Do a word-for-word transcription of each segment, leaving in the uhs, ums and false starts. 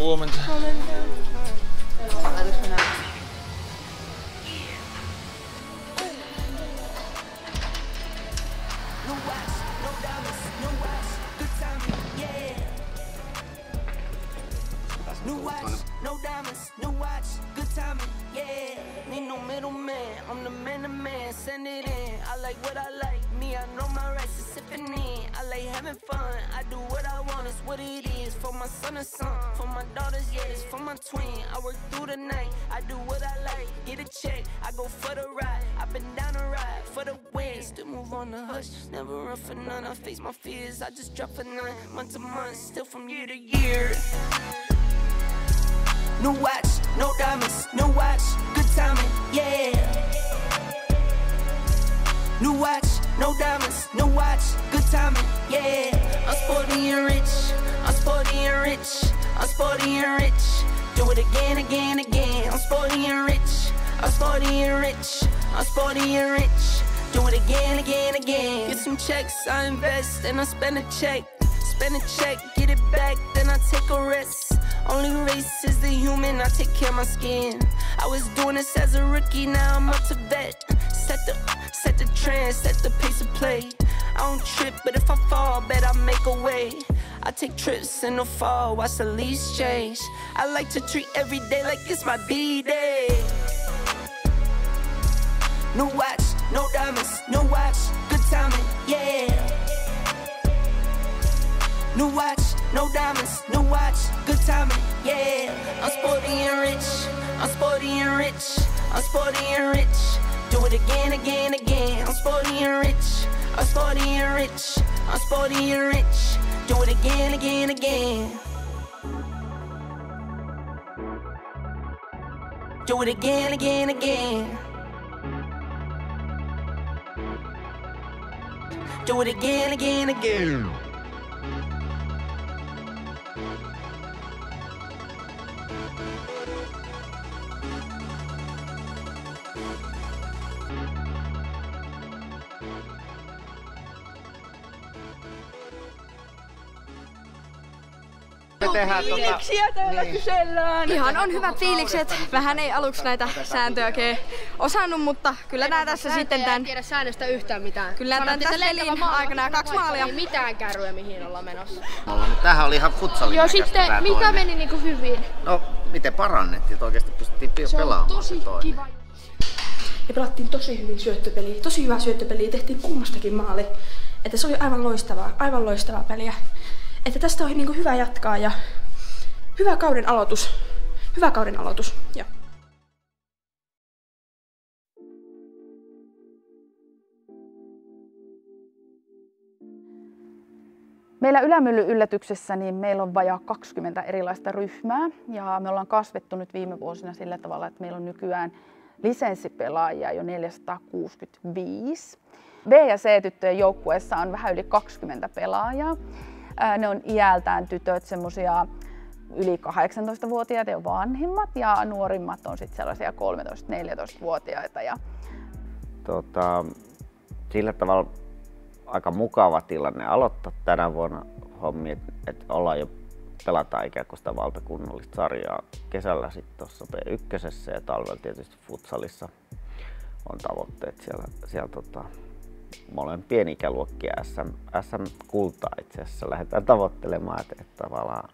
Huomenta. Huomenta. New watch, no diamonds, new watch, good timing, yeah. Need no middleman, I'm the man to man, send it in. I like what I like, me, I know my rights, is sipping in. I like having fun, I do what I want, it's what it is. For my son and son, for my daughters, yeah, it's for my twin. I work through the night, I do what I like, get a check, I go for the ride. I've been down the ride for the win, still move on the hush, never run for none. I face my fears, I just drop a nine, month to month, still from year to year. New watch, no diamonds, new watch, good timing, yeah. New watch, no diamonds, new watch, good timing, yeah. I'm sporty and rich, I'm sporty and rich, I'm sporty and rich. Do it again, again, again. I'm sporty and rich, I'm sporty and rich, I'm sporty and rich. Do it again, again, again. Get some checks, I invest, and I spend a check. Spend a check, get it back, then I take a rest. Only race is the human, I take care of my skin. I was doing this as a rookie, now I'm up to vet. Set the, set the trend, set the pace of play. I don't trip, but if I fall, bet I make a way. I take trips in the fall, watch the leaves change. I like to treat every day like it's my B-day. New watch, no diamonds, new watch, good timing, yeah. New watch, no diamonds, new watch, good timing, yeah. I'm sporty and rich, I'm sporty and rich, I'm sporty and rich. Do it again, again, again. I'm sporty and rich, I'm sporty and rich, I'm sporty and rich. Do it again, again, again. Do it again, again, again. Do it again, again, again. Fiiliksiä täällä niin kysellään. Ihan on hyvät fiilikset. Vähän ei aluksi näitä sääntöjä oikein osannut, mutta kyllä nää tässä sitten tän... En tiedä säännöstä yhtään mitään. Kyllä tän tässä pelin aikana kaksi maalia. Ei mitään kärryä mihin ollaan menossa. Tämähän oli ihan futsalin Joo, sitten mikä meni niinku hyvin? No, miten parannettiin, että oikeesti pystyttiin pelaamaan. Se on tosi kiva. Ja pelattiin tosi hyvin syöttöpeliä, tosi hyvää syöttöpeliä, tehtiin kummastakin maali. Että se oli aivan loistavaa, aivan loistavaa peliä. Että tästä on niinku hyvä jatkaa ja hyvä kauden aloitus. Hyvä kauden aloitus, joo. Meillä Ylämyllyn yllätyksessä niin meillä on vajaa kaksikymmentä erilaista ryhmää ja me ollaan kasvettu nyt viime vuosina sillä tavalla, että meillä on nykyään lisenssipelaajia jo neljäsataakuusikymmentäviisi. B- ja C-tyttöjen joukkueessa on vähän yli kaksikymmentä pelaajaa. Ne on iältään tytöt semmosia yli kahdeksantoistavuotiaita ja vanhimmat ja nuorimmat on sitten sellaisia kolmetoista-neljätoistavuotiaita. Ja... Tota, sillä tavalla aika mukava tilanne aloittaa tänä vuonna hommi, että et ollaan jo pelataan ikään kuin sitä valtakunnallista sarjaa kesällä sitten tuossa B yksi ja talvella tietysti futsalissa on tavoitteet siellä, siellä tota, molempien ikäluokkien S M, S M-kultaa itse asiassa lähdetään tavoittelemaan, että, että tavallaan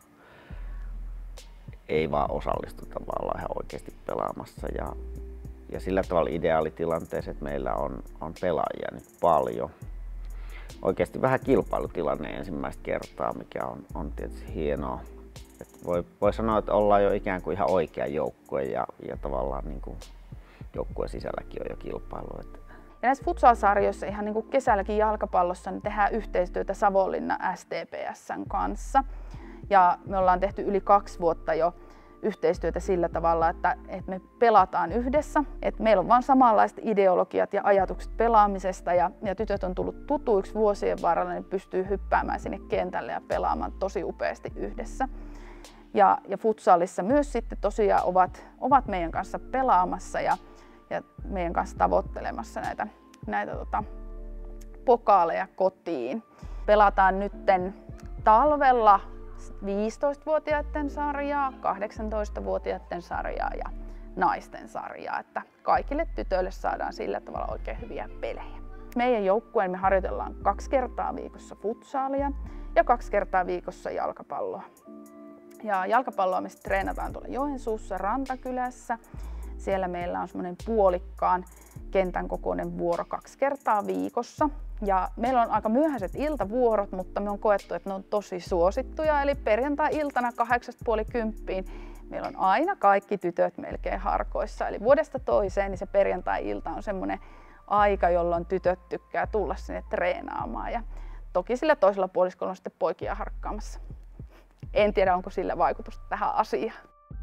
ei vaan osallistuta, vaan ollaan ihan oikeasti pelaamassa. Ja, ja sillä tavalla ideaalitilanteessa, että meillä on, on pelaajia nyt paljon. Oikeasti vähän kilpailutilanne ensimmäistä kertaa, mikä on, on tietysti hienoa. Et voi, voi sanoa, että ollaan jo ikään kuin ihan oikea joukkue ja, ja tavallaan niin kuin joukkueen sisälläkin on jo kilpailu. Ja näissä futsal-sarjoissa ihan niin kuin kesälläkin jalkapallossa niin tehdään yhteistyötä Savonlinna S T P S:n kanssa. Ja me ollaan tehty yli kaksi vuotta jo yhteistyötä sillä tavalla, että, että me pelataan yhdessä. Että meillä on vaan samanlaiset ideologiat ja ajatukset pelaamisesta ja, ja tytöt on tullut tutuiksi vuosien varrella, niin pystyy hyppäämään sinne kentälle ja pelaamaan tosi upeasti yhdessä. Ja, ja futsalissa myös sitten tosiaan ovat, ovat meidän kanssa pelaamassa ja, ja meidän kanssa tavoittelemassa näitä, näitä tota, pokaaleja kotiin. Pelataan nytten talvella viisitoistavuotiaiden sarjaa, kahdeksantoistavuotiaiden sarjaa ja naisten sarjaa, että kaikille tytöille saadaan sillä tavalla oikein hyviä pelejä. Meidän joukkueen me harjoitellaan kaksi kertaa viikossa futsaalia ja kaksi kertaa viikossa jalkapalloa. Ja jalkapalloa me sitten treenataan tuolla Joensuussa Rantakylässä. Siellä meillä on semmoinen puolikkaan kentän kokoinen vuoro kaksi kertaa viikossa. Ja meillä on aika myöhäiset iltavuorot, mutta me on koettu, että ne on tosi suosittuja. Eli perjantai-iltana kahdeksasta puoli kymppiin meillä on aina kaikki tytöt melkein harkoissa. Eli vuodesta toiseen niin se perjantai-ilta on semmoinen aika, jolloin tytöt tykkää tulla sinne treenaamaan. Ja toki sillä toisella puoliskolla on sitten poikia harkkaamassa. En tiedä, onko sillä vaikutusta tähän asiaan.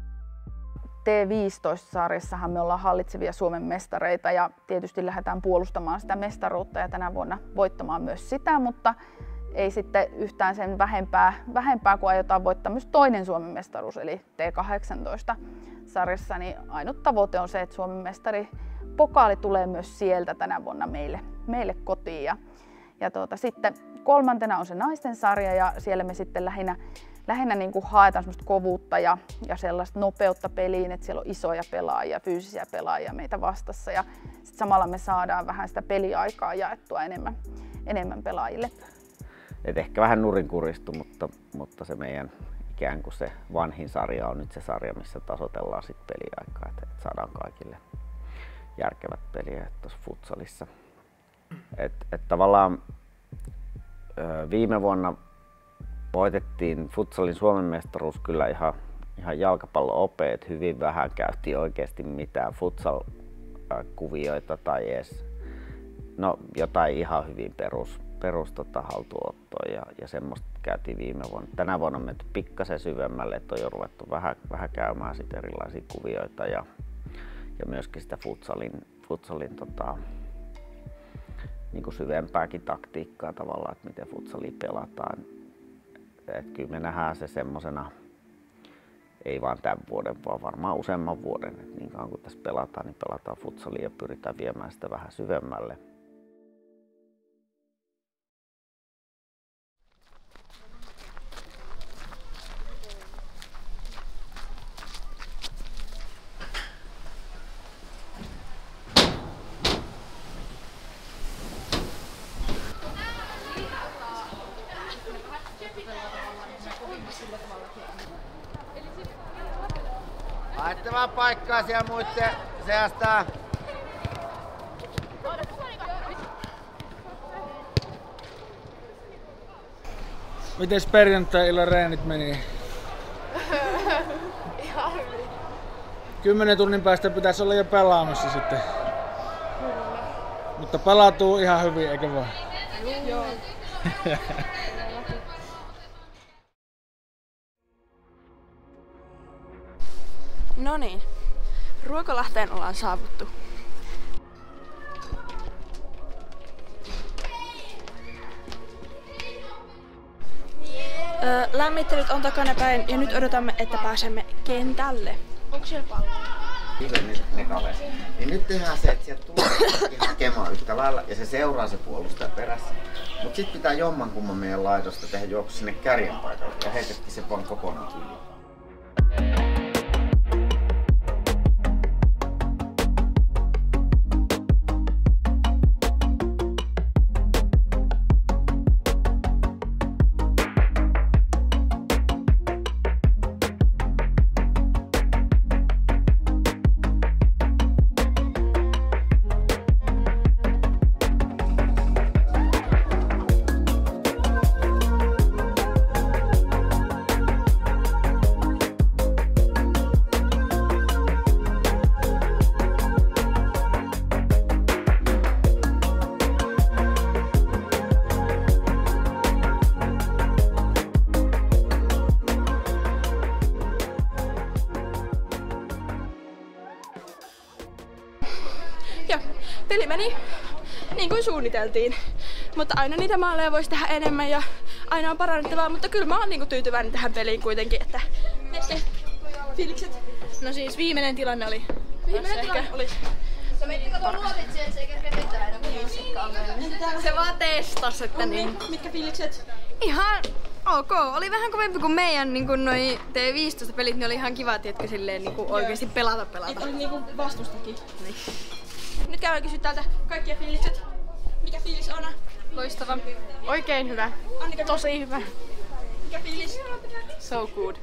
T viisitoista-sarjassahan me ollaan hallitsevia Suomen mestareita ja tietysti lähdetään puolustamaan sitä mestaruutta ja tänä vuonna voittamaan myös sitä, mutta ei sitten yhtään sen vähempää, vähempää kun aiotaan voittaa myös toinen Suomen mestaruus eli T kahdeksantoista-sarjassa, niin ainut tavoite on se, että Suomen mestari pokaali tulee myös sieltä tänä vuonna meille, meille kotiin. Ja, ja tuota, sitten kolmantena on se naisten sarja ja siellä me sitten lähinnä Lähinnä niin kuin haetaan semmoista kovuutta ja, ja sellaista nopeutta peliin, että siellä on isoja pelaajia, fyysisiä pelaajia meitä vastassa ja sit samalla me saadaan vähän sitä peliaikaa jaettua enemmän, enemmän pelaajille. Et ehkä vähän nurinkuristu, mutta, mutta se meidän ikään kuin se vanhin sarja on nyt se sarja, missä tasoitellaan sit peliaikaa, että et saadaan kaikille järkevät peliä tuossa futsalissa. Et, et tavallaan viime vuonna voitettiin futsalin Suomen mestaruus kyllä ihan, ihan jalkapallo-opeet. Hyvin vähän käytiin oikeasti mitään futsal-kuvioita tai edes no, jotain ihan hyvin perus, perus tota, haltuunottoa ja, ja semmoista käytiin viime vuonna. Tänä vuonna on menty pikkasen syvemmälle, että on jo ruvettu vähän, vähän käymään sit erilaisia kuvioita ja, ja myöskin sitä futsalin, futsalin tota, niin kuin syvempääkin taktiikkaa tavallaan, että miten futsalia pelataan. Et kyllä me nähdään se semmosena, ei vaan tämän vuoden, vaan varmaan useamman vuoden. Et niin kauan kun tässä pelataan, niin pelataan futsalia ja pyritään viemään sitä vähän syvemmälle. Haette vaan paikkaa siellä muitten seasta. Mites perjantai-illan reenit meni? Ihan hyvin. Kymmenen tunnin päästä pitäisi olla jo pelaamassa sitten. Mutta pelautuu ihan hyvin, eikö vaan? Joo. No niin, Ruokolahteen ollaan saavuttu. Öö, lämmittelyt on takana päin ja nyt odotamme, että pääsemme kentälle. Onko siellä pallo? Kyllä ne, ne kaverit. Niin nyt tehdään se, että sieltä tulee hakemaan yhtä lailla ja se seuraa se puolustaja perässä. Mut sit pitää jommankumman meidän laidosta tehdä juoksu sinne kärjen paikalle ja heitettiin se vaan kokonaan kiinni. Ja peli meni niin kuin suunniteltiin, mutta aina niitä maaleja voisi tehdä enemmän ja aina on parannettavaa, mutta kyllä mä oon niin kuin tyytyväinen tähän peliin kuitenkin, että ehkä fiilikset. No siis viimeinen tilanne oli. Viimeinen tilanne oli. Sä meitte kato luotit siihen, että se ei kerkeä mitään enää viisikkaan. Se vaan testas, että niin. Mitkä fiilikset? Ihan ok. Oli vähän kovempi kuin meidän niin kuin noi T viisitoista pelit, niin oli ihan kiva, tiedätkö, silleen niin kuin oikeesti pelata pelata. Et oli niinku vastustakin. Niin. Nyt käydään kysyä täältä kaikkia fiilikset. Mikä fiilis on? Loistava. Oikein hyvä. Annika, tosi hyvä. Mikä fiilis? So good.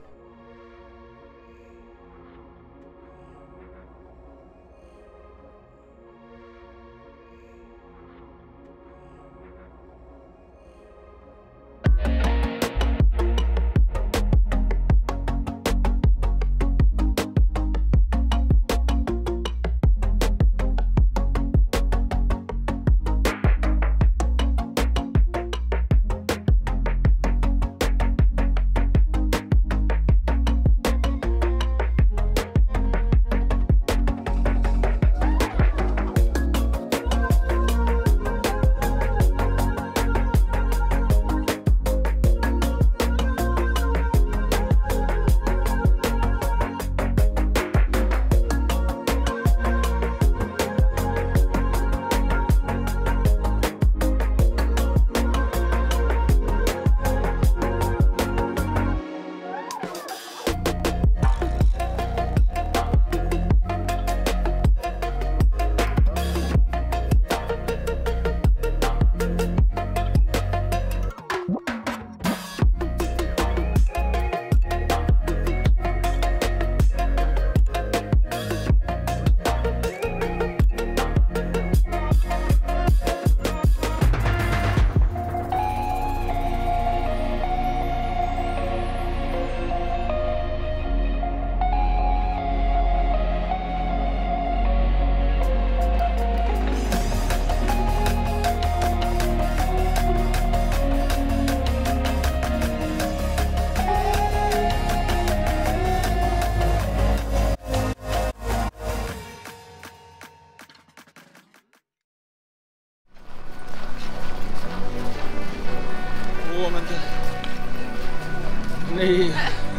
Huomenta. Niin.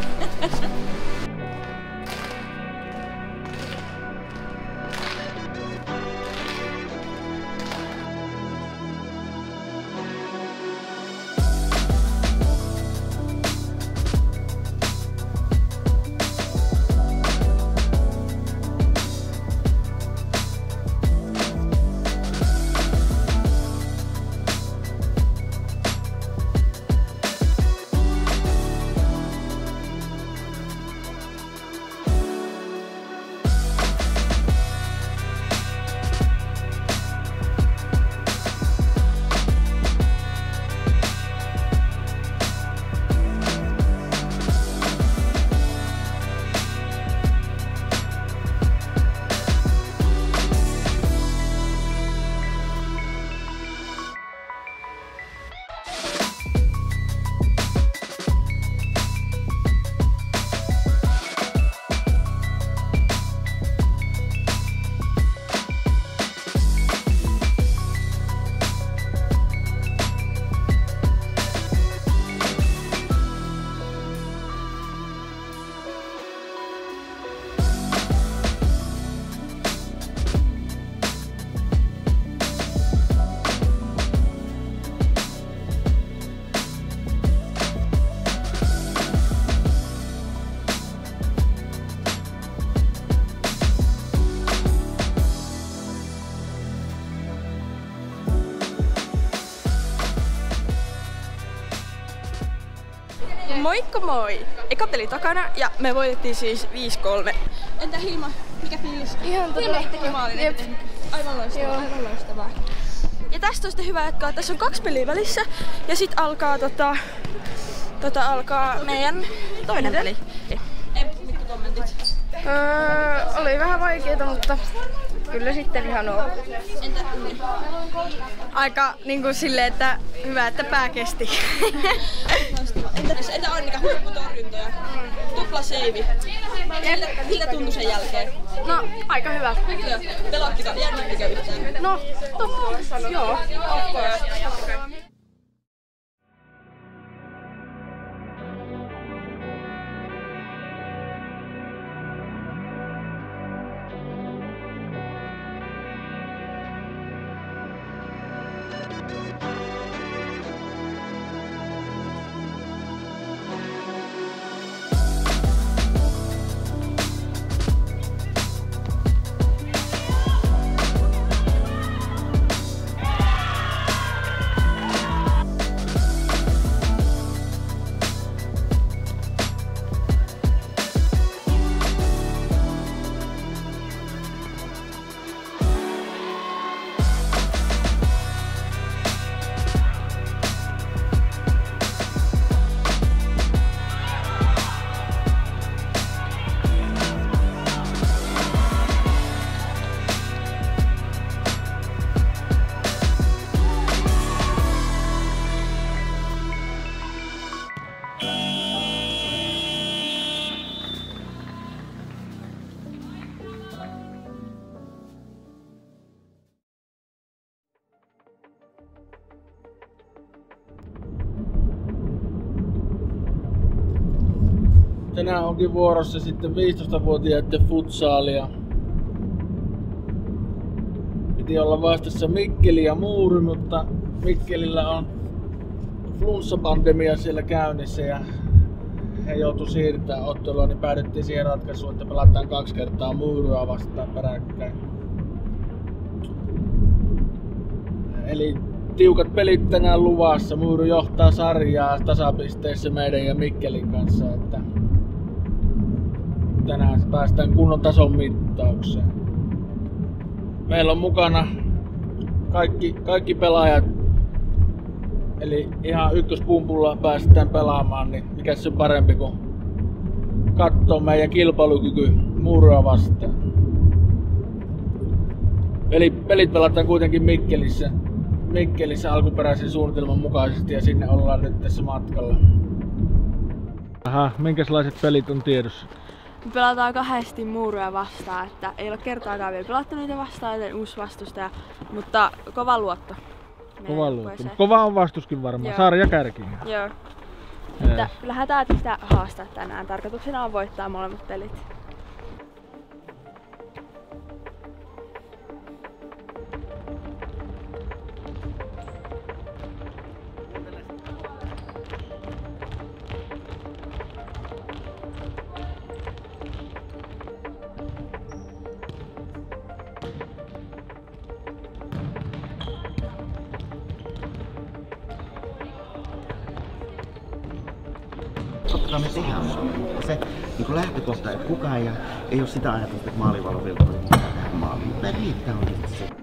Moikka moi! Eka peli takana ja me voitettiin siis viisi kolme. Entä Hilma, mikä fiilis? Ihan Hilma teki maalin. Jep. Aivan loistavaa, Joo. aivan loistavaa. Ja tästä on sitten hyvä jatkaa. Tässä on kaksi peliä välissä ja sit alkaa tota, tota alkaa meidän toinen peli. Mitkä kommentit? Öö, oli vähän vaikeeta, mutta kyllä sitten ihan ok. Entä Unni? Aika niinku silleen, että hyvä, että pää kesti. Entä, entä Annika, huipputorjuntoja? Tupla seivi. Miltä, miltä tuntui sen jälkeen? No, aika hyvä. Joo. Pelottiko? Jännittikö yhtään? No, totta. Joo, of course. Tänään onkin vuorossa sitten viisitoistavuotiaiden futsaalia. Piti olla vastassa Mikkeli ja Muuri, mutta Mikkelillä on flunssapandemia siellä käynnissä ja he joutu siirtämään ottelua, niin päädyttiin siihen ratkaisuun, että pelataan kaksi kertaa Muuria vastaan peräkkäin. Eli tiukat pelit tänään luvassa. Muuri johtaa sarjaa tasapisteissä meidän ja Mikkelin kanssa, että tänään päästään kunnon tason mittaukseen. Meillä on mukana kaikki, kaikki pelaajat, eli ihan ykköspumpulla päästään pelaamaan, niin mikä se on parempi kuin katsoa meidän kilpailukyky Muuria vastaan. Eli pelit pelataan kuitenkin Mikkelissä, Mikkelissä alkuperäisen suunnitelman mukaisesti ja sinne ollaan nyt tässä matkalla. Aha, minkälaiset pelit on tiedossa? Me pelataan kahdesti Muuria vastaan, että ei ole kertaakaan vielä pelattu niitä vastaan, joten uusi vastustaja, mutta kova luotto. Kova luotto. Kova on vastuskin varmaan. Joo. Sarja kärkiin. Joo. Että kyllähän täältä sitä haastaa tänään. Tarkoituksena on voittaa molemmat pelit. Totta me tehdään maaliin. Se niin lähtökohta, että kukaan ei, ei ole sitä ajatusta, että maalivalo vilkkaa tähän maaliin. Mutta riittää oikeasti se.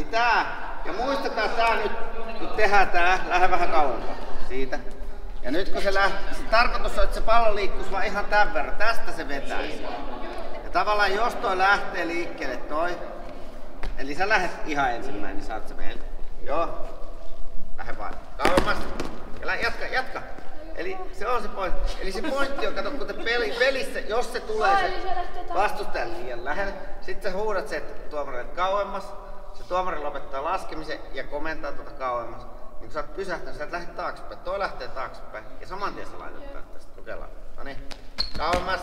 tää. Ja muistakaa tää nyt, nyt tehdään tää, lähde vähän kauempaa siitä. Ja nyt kun se lähtee, se tarkoitus on, että se pallo liikkuisi vaan ihan tämän verran. Tästä se vetäisi. Ja tavallaan jos toi lähtee liikkeelle toi, eli sä lähdet ihan ensimmäinen, niin saat se meille. Joo. Lähde vaan kauemmas. Ja lähde, jatka, jatka. Eli se on se pointti. Eli se pointti on, kato, kun te peli, pelissä, jos se tulee se vastustaja liian lähelle, sit sä huudat se tuomarille kauemmas. Se tuomari lopettaa laskemisen ja komentaa tuota kauemmas. Niin kun sä oot pysähtynyt, sä et lähde taaksepäin. Toi lähtee taaksepäin. Ja saman tien sä laitat tästä. Kokeillaan. Noniin. Kauemmas.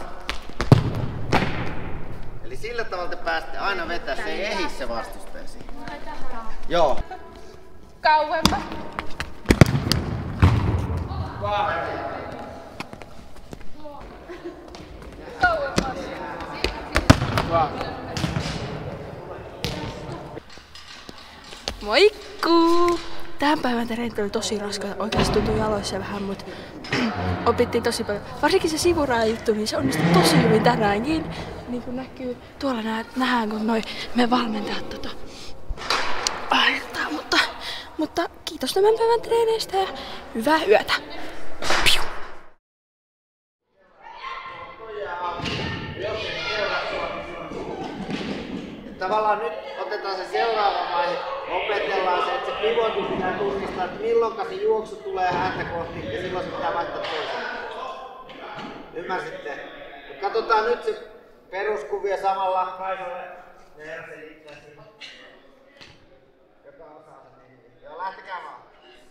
Eli sillä tavalla te pääsette aina vetää. Se ei ehdi se vastustaja siihen. Joo. Kauemmas. Kauemmas. Moikku! Tämän päivän treenit oli tosi raskaita. Oikeasti tuntui jaloissa vähän, mutta opittiin tosi paljon. Varsinkin se sivuraajuttu, niin se onnistui tosi hyvin tänäänkin. Niin kuin näkyy, tuolla nähdään, kun noi me valmentajat tota aihtaa, mutta, mutta kiitos tämän päivän treeneistä ja hyvää yötä! Piu. Tavallaan nyt otetaan se seuraava vaihe, opetellaan se, että se pivotin pitää tunnistaa, että milloin se juoksu tulee häntä kohti ja silloin se pitää vaihtaa toiseen. Ymmärsitte? Katsotaan nyt se peruskuvia samalla. Kaisalle. Joka osaa sen. Joo, lähtekää vaan.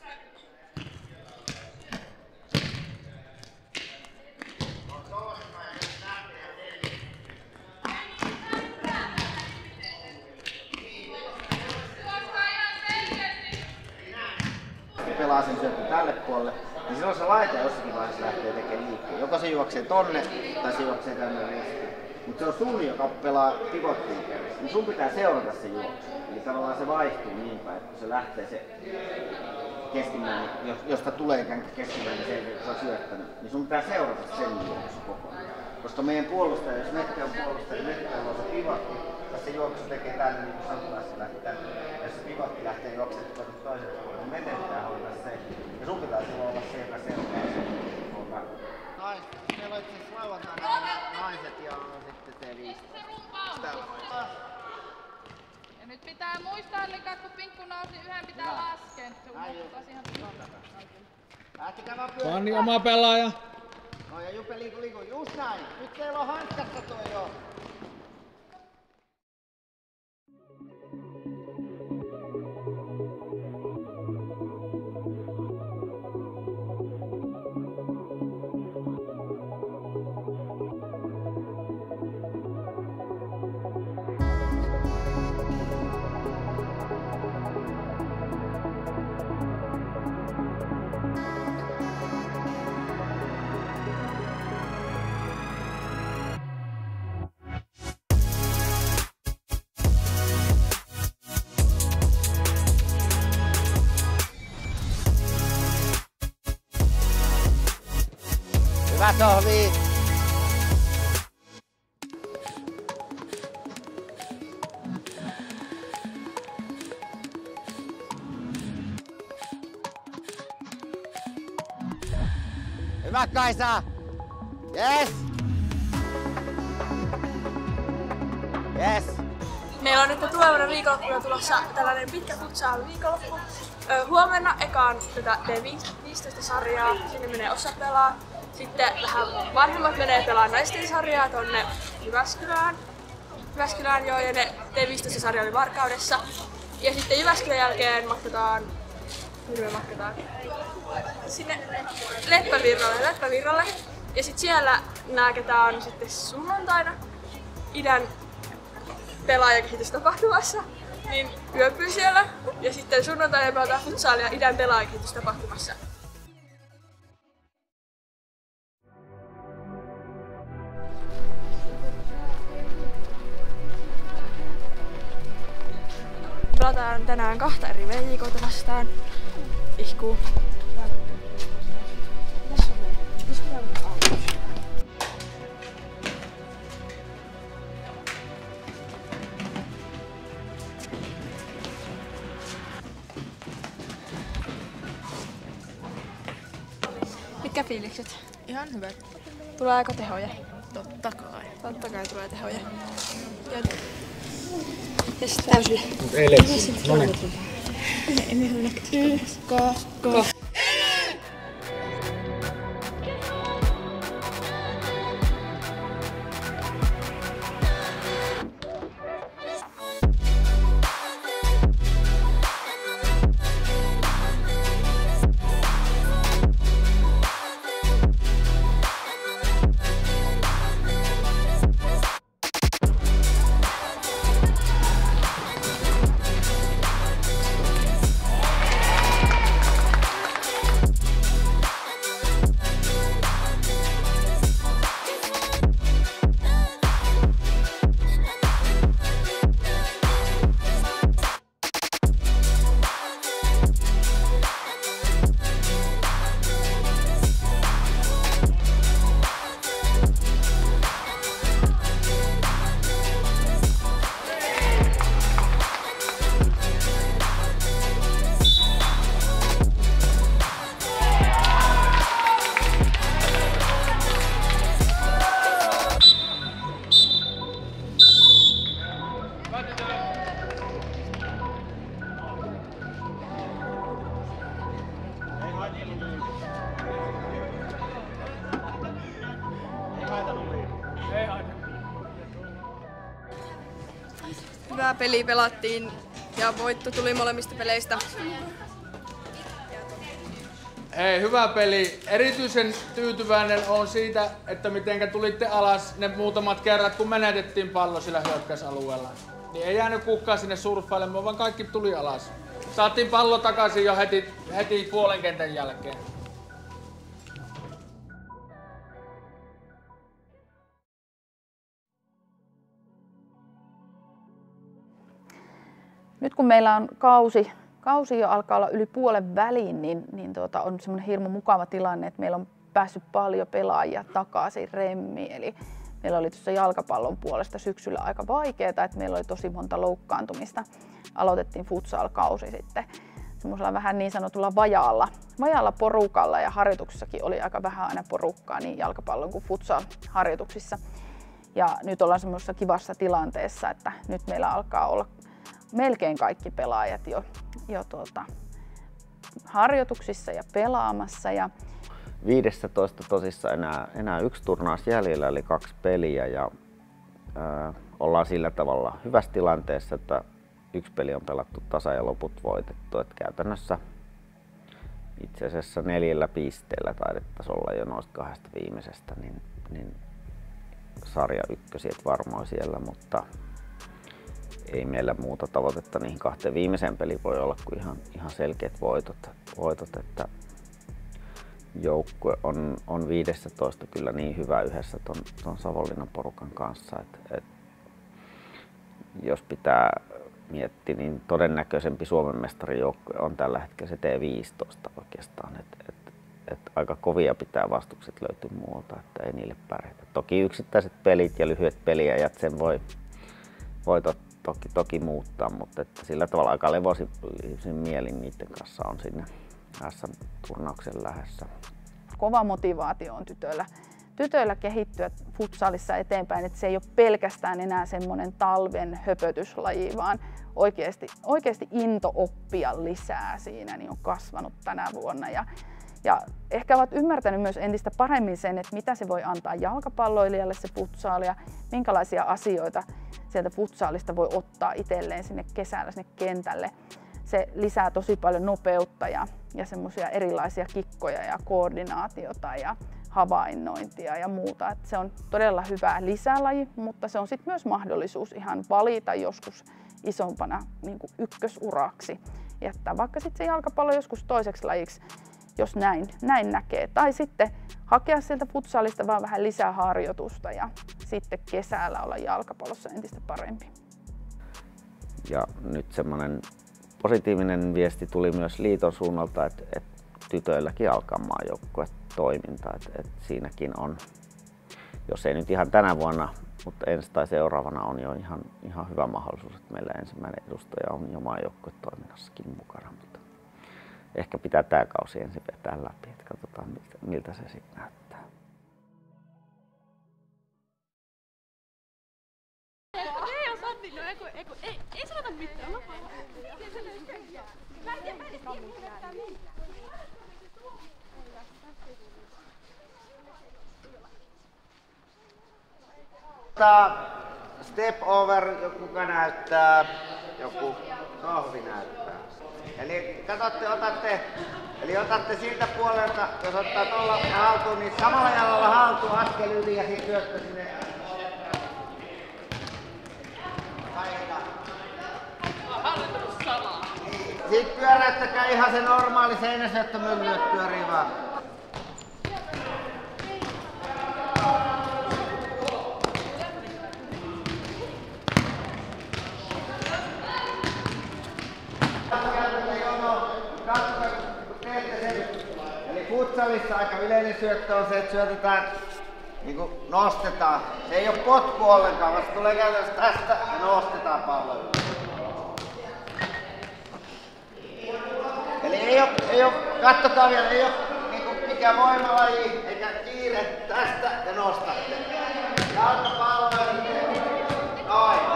Pelaa sen syöttö tälle puolelle, niin silloin se laita jossakin vaiheessa lähtee tekemään liikkeen. Joko se juoksee tonne tai se juoksee tänne ristiin. Mutta se on sun, joka pelaa pivotliikkeelle. Niin sun pitää seurata se juoksu. Eli tavallaan se vaihtuu niin päin, että kun se lähtee se keskimmäinen, josta tulee ikään kuin keskimmäinen sen, kun se on syöttänyt, niin sun pitää seurata sen juoksu kokonaan. Koska meidän puolustaja, jos Metkä on puolustaja, niin Metkä on se pivotti, ja se juoksu tekee tänne niin kuin sanotaan, se lähtee tänne. Ja jos se pivotti lähtee juoksemaan toiselle puolelle, niin Meten pitää hoitaa se. Ja sun pitää silloin olla se, joka seuraa sen. Nais, meillä on itse asiassa lauantaina naiset ja sitten T viisitoista. Ja nyt pitää muistaa, eli kun pinkku nousi, yhden pitää laskea. Se unohtaa ihan pivotta. Lähtekää vaan pyörittää. Fanni oma pelaaja. No ja Jupe liiku liiku, just näin. Nyt teillä on hanskassa toi jo. Hyvä Tohvi! Hyvä Kaisa! Yes! Yes! Meillä on nyt tulevana viikonloppuna tulossa tällainen pitkä futsal viikonloppu. Ö, huomenna ekaan tätä T viisitoista-sarjaa, sinne menee osa pelaa. Sitten vähän vanhemmat menee pelaa naisten sarjaa tonne Jyväskylään. Jyväskylään joo, ja ne T viisitoista-sarja oli Varkaudessa. Ja sitten Jyväskylän jälkeen matkataan, minne me matkataan? Sinne Leppävirralle, Leppävirralle. Ja sitten siellä nää, ketä on sitten sunnuntaina idän pelaajakehitystapahtumassa, niin yöpyy siellä. Ja sitten sunnuntaina pelataan futsalia idän pelaajakehitystapahtumassa. Pelataan tänään kahta eri V J K:ta vastaan. Ihkuu. Mikä fiilikset? Ihan hyvät. Tuleeko tehoja? Totta kai. Totta kai tulee tehoja. Ja, ja sitten täysillä. Mut ei leikki. Noniin. Ei me ole näkyy. Ko, ko. Hyvää peliä pelattiin ja voitto tuli molemmista peleistä. Hei, hyvä peli. Erityisen tyytyväinen on siitä, että mitenkä tulitte alas ne muutamat kerrat, kun menetettiin pallo sillä hyökkäysalueella. Niin ei jäänyt kukaan sinne surffailemaan, vaan kaikki tuli alas. Saatiin pallo takaisin jo heti, heti puolen kentän jälkeen. Nyt kun meillä on kausi, kausi jo alkaa olla yli puolen väliin, niin, niin tuota, on semmoinen hirmu mukava tilanne, että meillä on päässyt paljon pelaajia takaisin remmiin. Eli meillä oli tuossa jalkapallon puolesta syksyllä aika vaikeaa, että meillä oli tosi monta loukkaantumista. Aloitettiin futsal-kausi sitten semmoisella vähän niin sanotulla vajaalla, vajaalla porukalla ja harjoituksissakin oli aika vähän aina porukkaa niin jalkapallon kuin futsal-harjoituksissa. Ja nyt ollaan semmoisessa kivassa tilanteessa, että nyt meillä alkaa olla melkein kaikki pelaajat jo, jo tuota, harjoituksissa ja pelaamassa. Ja viisitoista tosissaan enää, enää yksi turnaus jäljellä, eli kaksi peliä. Ja, ää, ollaan sillä tavalla hyvässä tilanteessa, että yksi peli on pelattu tasa ja loput voitettu. Et käytännössä itse asiassa neljällä pisteellä taidettaisiin olla jo noista kahdesta viimeisestä, niin, niin sarja ykkösiet varmaan siellä, mutta ei meillä muuta tavoitetta niihin kahteen viimeiseen peliin voi olla kuin ihan, ihan selkeät voitot, voitot että joukkue on, on viisitoista kyllä niin hyvä yhdessä ton, ton Savonlinnan porukan kanssa, että et, jos pitää miettiä, niin todennäköisempi Suomen mestarijoukkue on tällä hetkellä se T viisitoista oikeastaan, että et, et aika kovia pitää vastukset löytyä muualta, että ei niille pärjätä. Toki yksittäiset pelit ja lyhyet peliajat sen voi, voi tot, Toki, toki muuttaa, mutta että sillä tavalla aika levoisin mielin niiden kanssa on sinne S M-turnauksen lähdössä. Kova motivaatio on tytöillä, tytöillä kehittyä futsalissa eteenpäin, että se ei ole pelkästään enää semmoinen talven höpötyslaji, vaan oikeasti, oikeasti into oppia lisää siinä niin on kasvanut tänä vuonna. Ja, ja ehkä ovat ymmärtäneet myös entistä paremmin sen, että mitä se voi antaa jalkapalloilijalle se futsal ja minkälaisia asioita sieltä futsaalista voi ottaa itselleen sinne kesällä sinne kentälle. Se lisää tosi paljon nopeutta ja, ja semmoisia erilaisia kikkoja ja koordinaatiota ja havainnointia ja muuta. Et se on todella hyvä lisälaji, mutta se on sitten myös mahdollisuus ihan valita joskus isompana niin kuin ykkösuraksi. Jättää vaikka sitten se jalkapallo joskus toiseksi lajiksi, jos näin, näin näkee. Tai sitten hakea sieltä futsalista vaan vähän lisää harjoitusta ja sitten kesällä olla jalkapallossa entistä parempi. Ja nyt semmoinen positiivinen viesti tuli myös liiton suunnalta, että, että tytöilläkin alkaa maajoukkuetoiminta. Että, että siinäkin on, jos ei nyt ihan tänä vuonna, mutta ensi tai seuraavana on jo ihan, ihan hyvä mahdollisuus, että meillä ensimmäinen edustaja on jo maajoukkuetoiminnassakin mukana. Mutta ehkä pitää tää kausi ensin vetää läpi, että katsotaan miltä, miltä se sitten näyttää. Ei ole Satti, no eiku, eiku, ei, ei sanota mitään. Mä en tiedä, mä en tiedä. Step over, kuka näyttää, joku sohvi näyttää. Eli katsotte, otatte, eli otatte siltä puolelta, jos ottaa tuolla haltuun, niin samalla jalalla haltuun askel yli ja sitten syöttö sinne. Sitten pyöräyttäkää ihan se normaali seinäsyöttömylly, että pyörii vaan. Eli futsalissa aika yleinen syöttö on se, että syötetään, niin kuin nostetaan. Se ei ole potku ollenkaan, vaan se tulee käytännössä tästä ja nostetaan pallo ylös. Eli ei ole, ei ole, kattokaa vielä, ei ole niin kuin mikään voimalaji eikä kiire, tästä ja nostatte. Jalkapallo ja noin.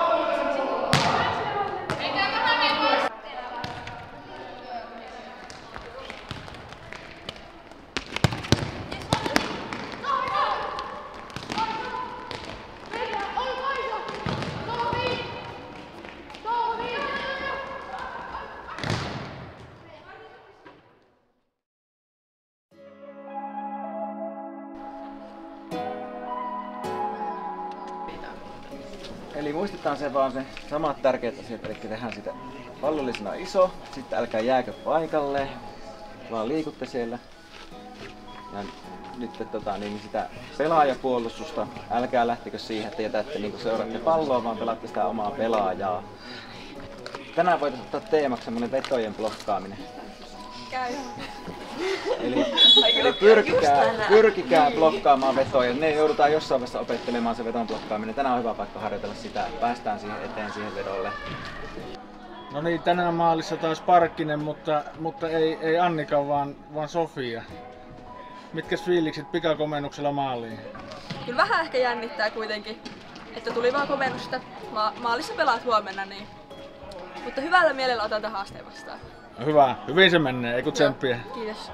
Eli muistetaan se vaan se samat tärkeät asiat, eli tehdään sitä pallollisena iso, sitten älkää jääkö paikalle, vaan liikutte siellä. Ja nyt tota, niin sitä pelaajapuolustusta, älkää lähtekö siihen, että jätätte niin seuraatte palloa, vaan pelaatte sitä omaa pelaajaa. Tänään voitaisiin ottaa teemaksi semmoinen vetojen blokkaaminen. Käy. Eli, eli pyrkikää, pyrkikää blokkaamaan vetoja. Ne joudutaan jossain vaiheessa opettelemaan se vedon blokkaaminen. Tänään on hyvä paikka harjoitella sitä. Päästään siihen eteen siihen vedolle. No niin, tänään maalissa taas Parkkinen, mutta, mutta ei, ei Annika, vaan, vaan Sofia. Mitkäs fiilikset pikakomennuksella maaliin? Kyllä vähän ehkä jännittää kuitenkin, että tuli vaan komennusta. Ma- maalissa pelaat huomenna, niin. Mutta hyvällä mielellä otan tämän haasteen vastaan. No hyvä, hyvin se menee, ei kun tsemppiä. Kiitos.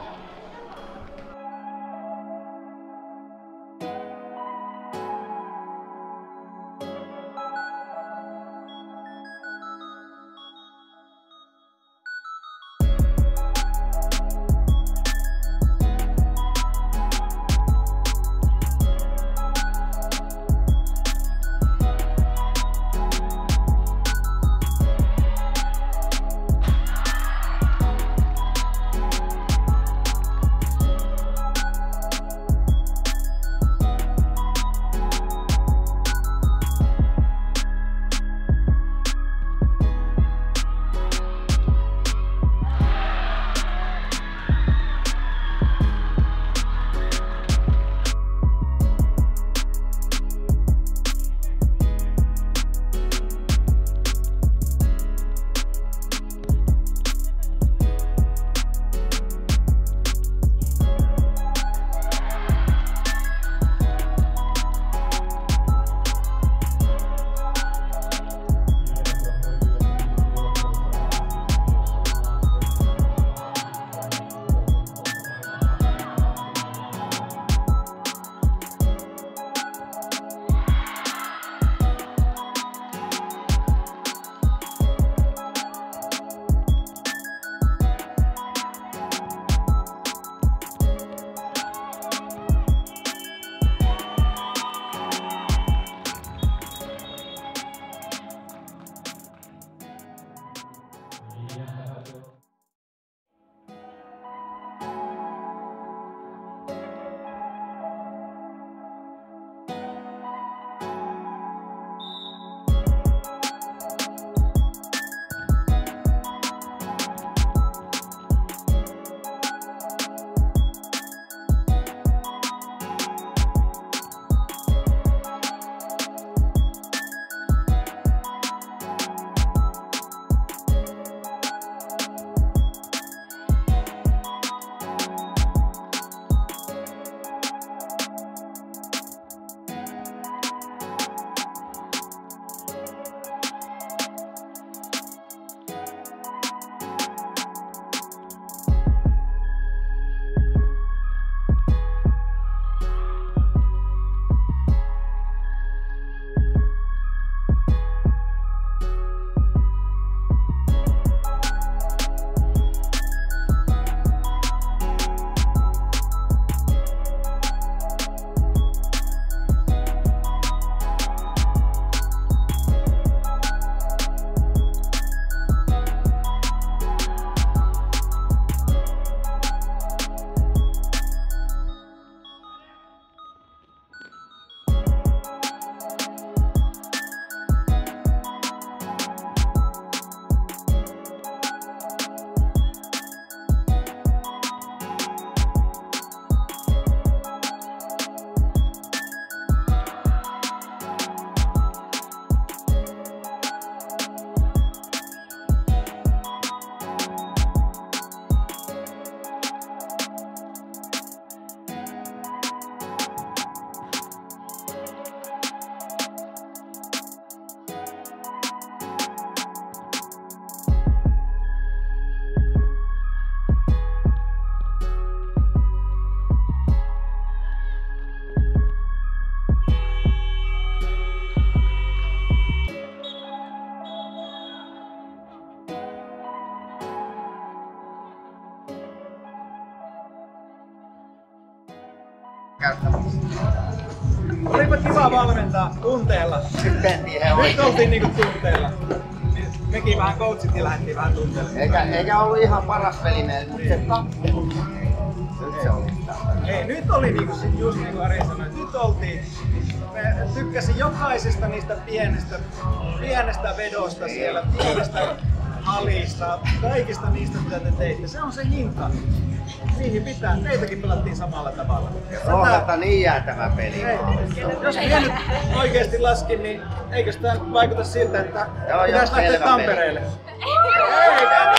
saa valmentaa tunteella. Nyt oltiin niinku tunteella. Mekin vähän coachittiin, lähdettiin vähän tunteella. Eikä, eikä ollut ihan paras pelineet, mutta se tappelu. Nyt se oli. Ei, nyt oli niinku, just niin kuin Ari sanoi, nyt oltiin. Me tykkäsin jokaisesta niistä pienestä, pienestä vedosta siellä, pienestä halista, kaikista niistä mitä te teitte. Se on se hinta. Niihin pitää, teitäkin pelattiin samalla tavalla. Rohdelta niin jäätävä peli. Jos minä nyt oikeesti laskin, niin eikö sitä vaikuta siltä, että pitäisi lähteä Tampereelle? Eikä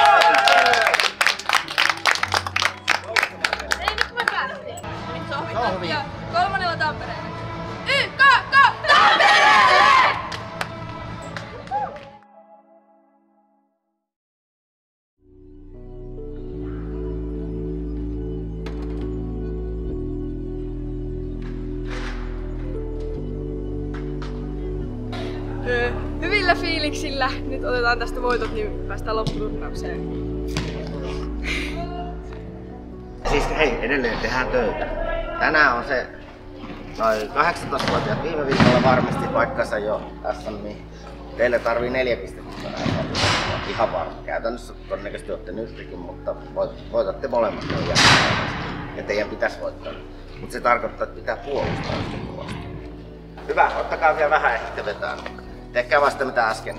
Ei nyt me päästiin. Nyt Sohvi. Ja kolmannella Tampereelle. Y, K, K, Tampereelle! Hyvillä fiiliksillä. Nyt otetaan tästä voitot, niin päästään lopputurnaukseen. Siis hei, edelleen tehdään töitä. Tänään on se noin kahdeksantoistavuotiaat viime viikolla varmasti paikkansa jo S M. Teille tarvii neljä pistettä tänään. Ihan varma. Käytännössä todennäköisesti olette nytkin, mutta voitatte molemmat jo jälkeen. Ja teidän pitäisi voittaa. Mutta se tarkoittaa, että pitää puolustaa sitä kovasti. Hyvä, ottakaa vielä vähän ehtiä vetää. Tehkää vasta mitä äsken.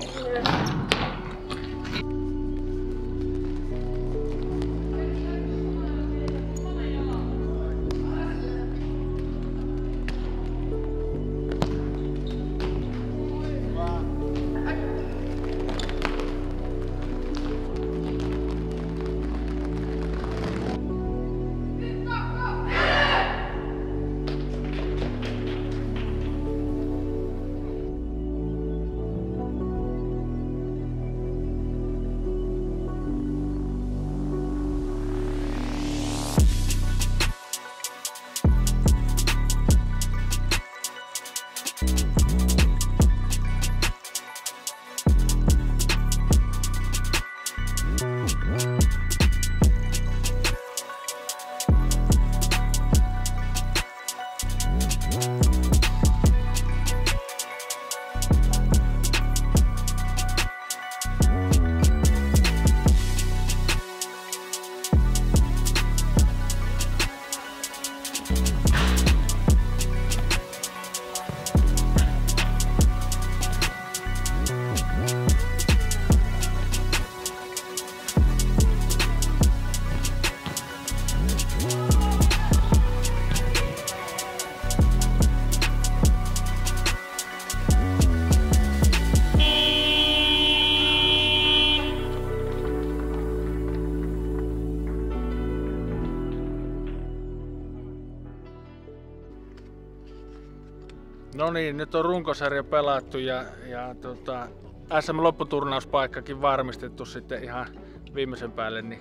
No niin, nyt on runkosarja pelattu ja, ja tota, S M-lopputurnauspaikkakin varmistettu sitten ihan viimeisen päälle. Niin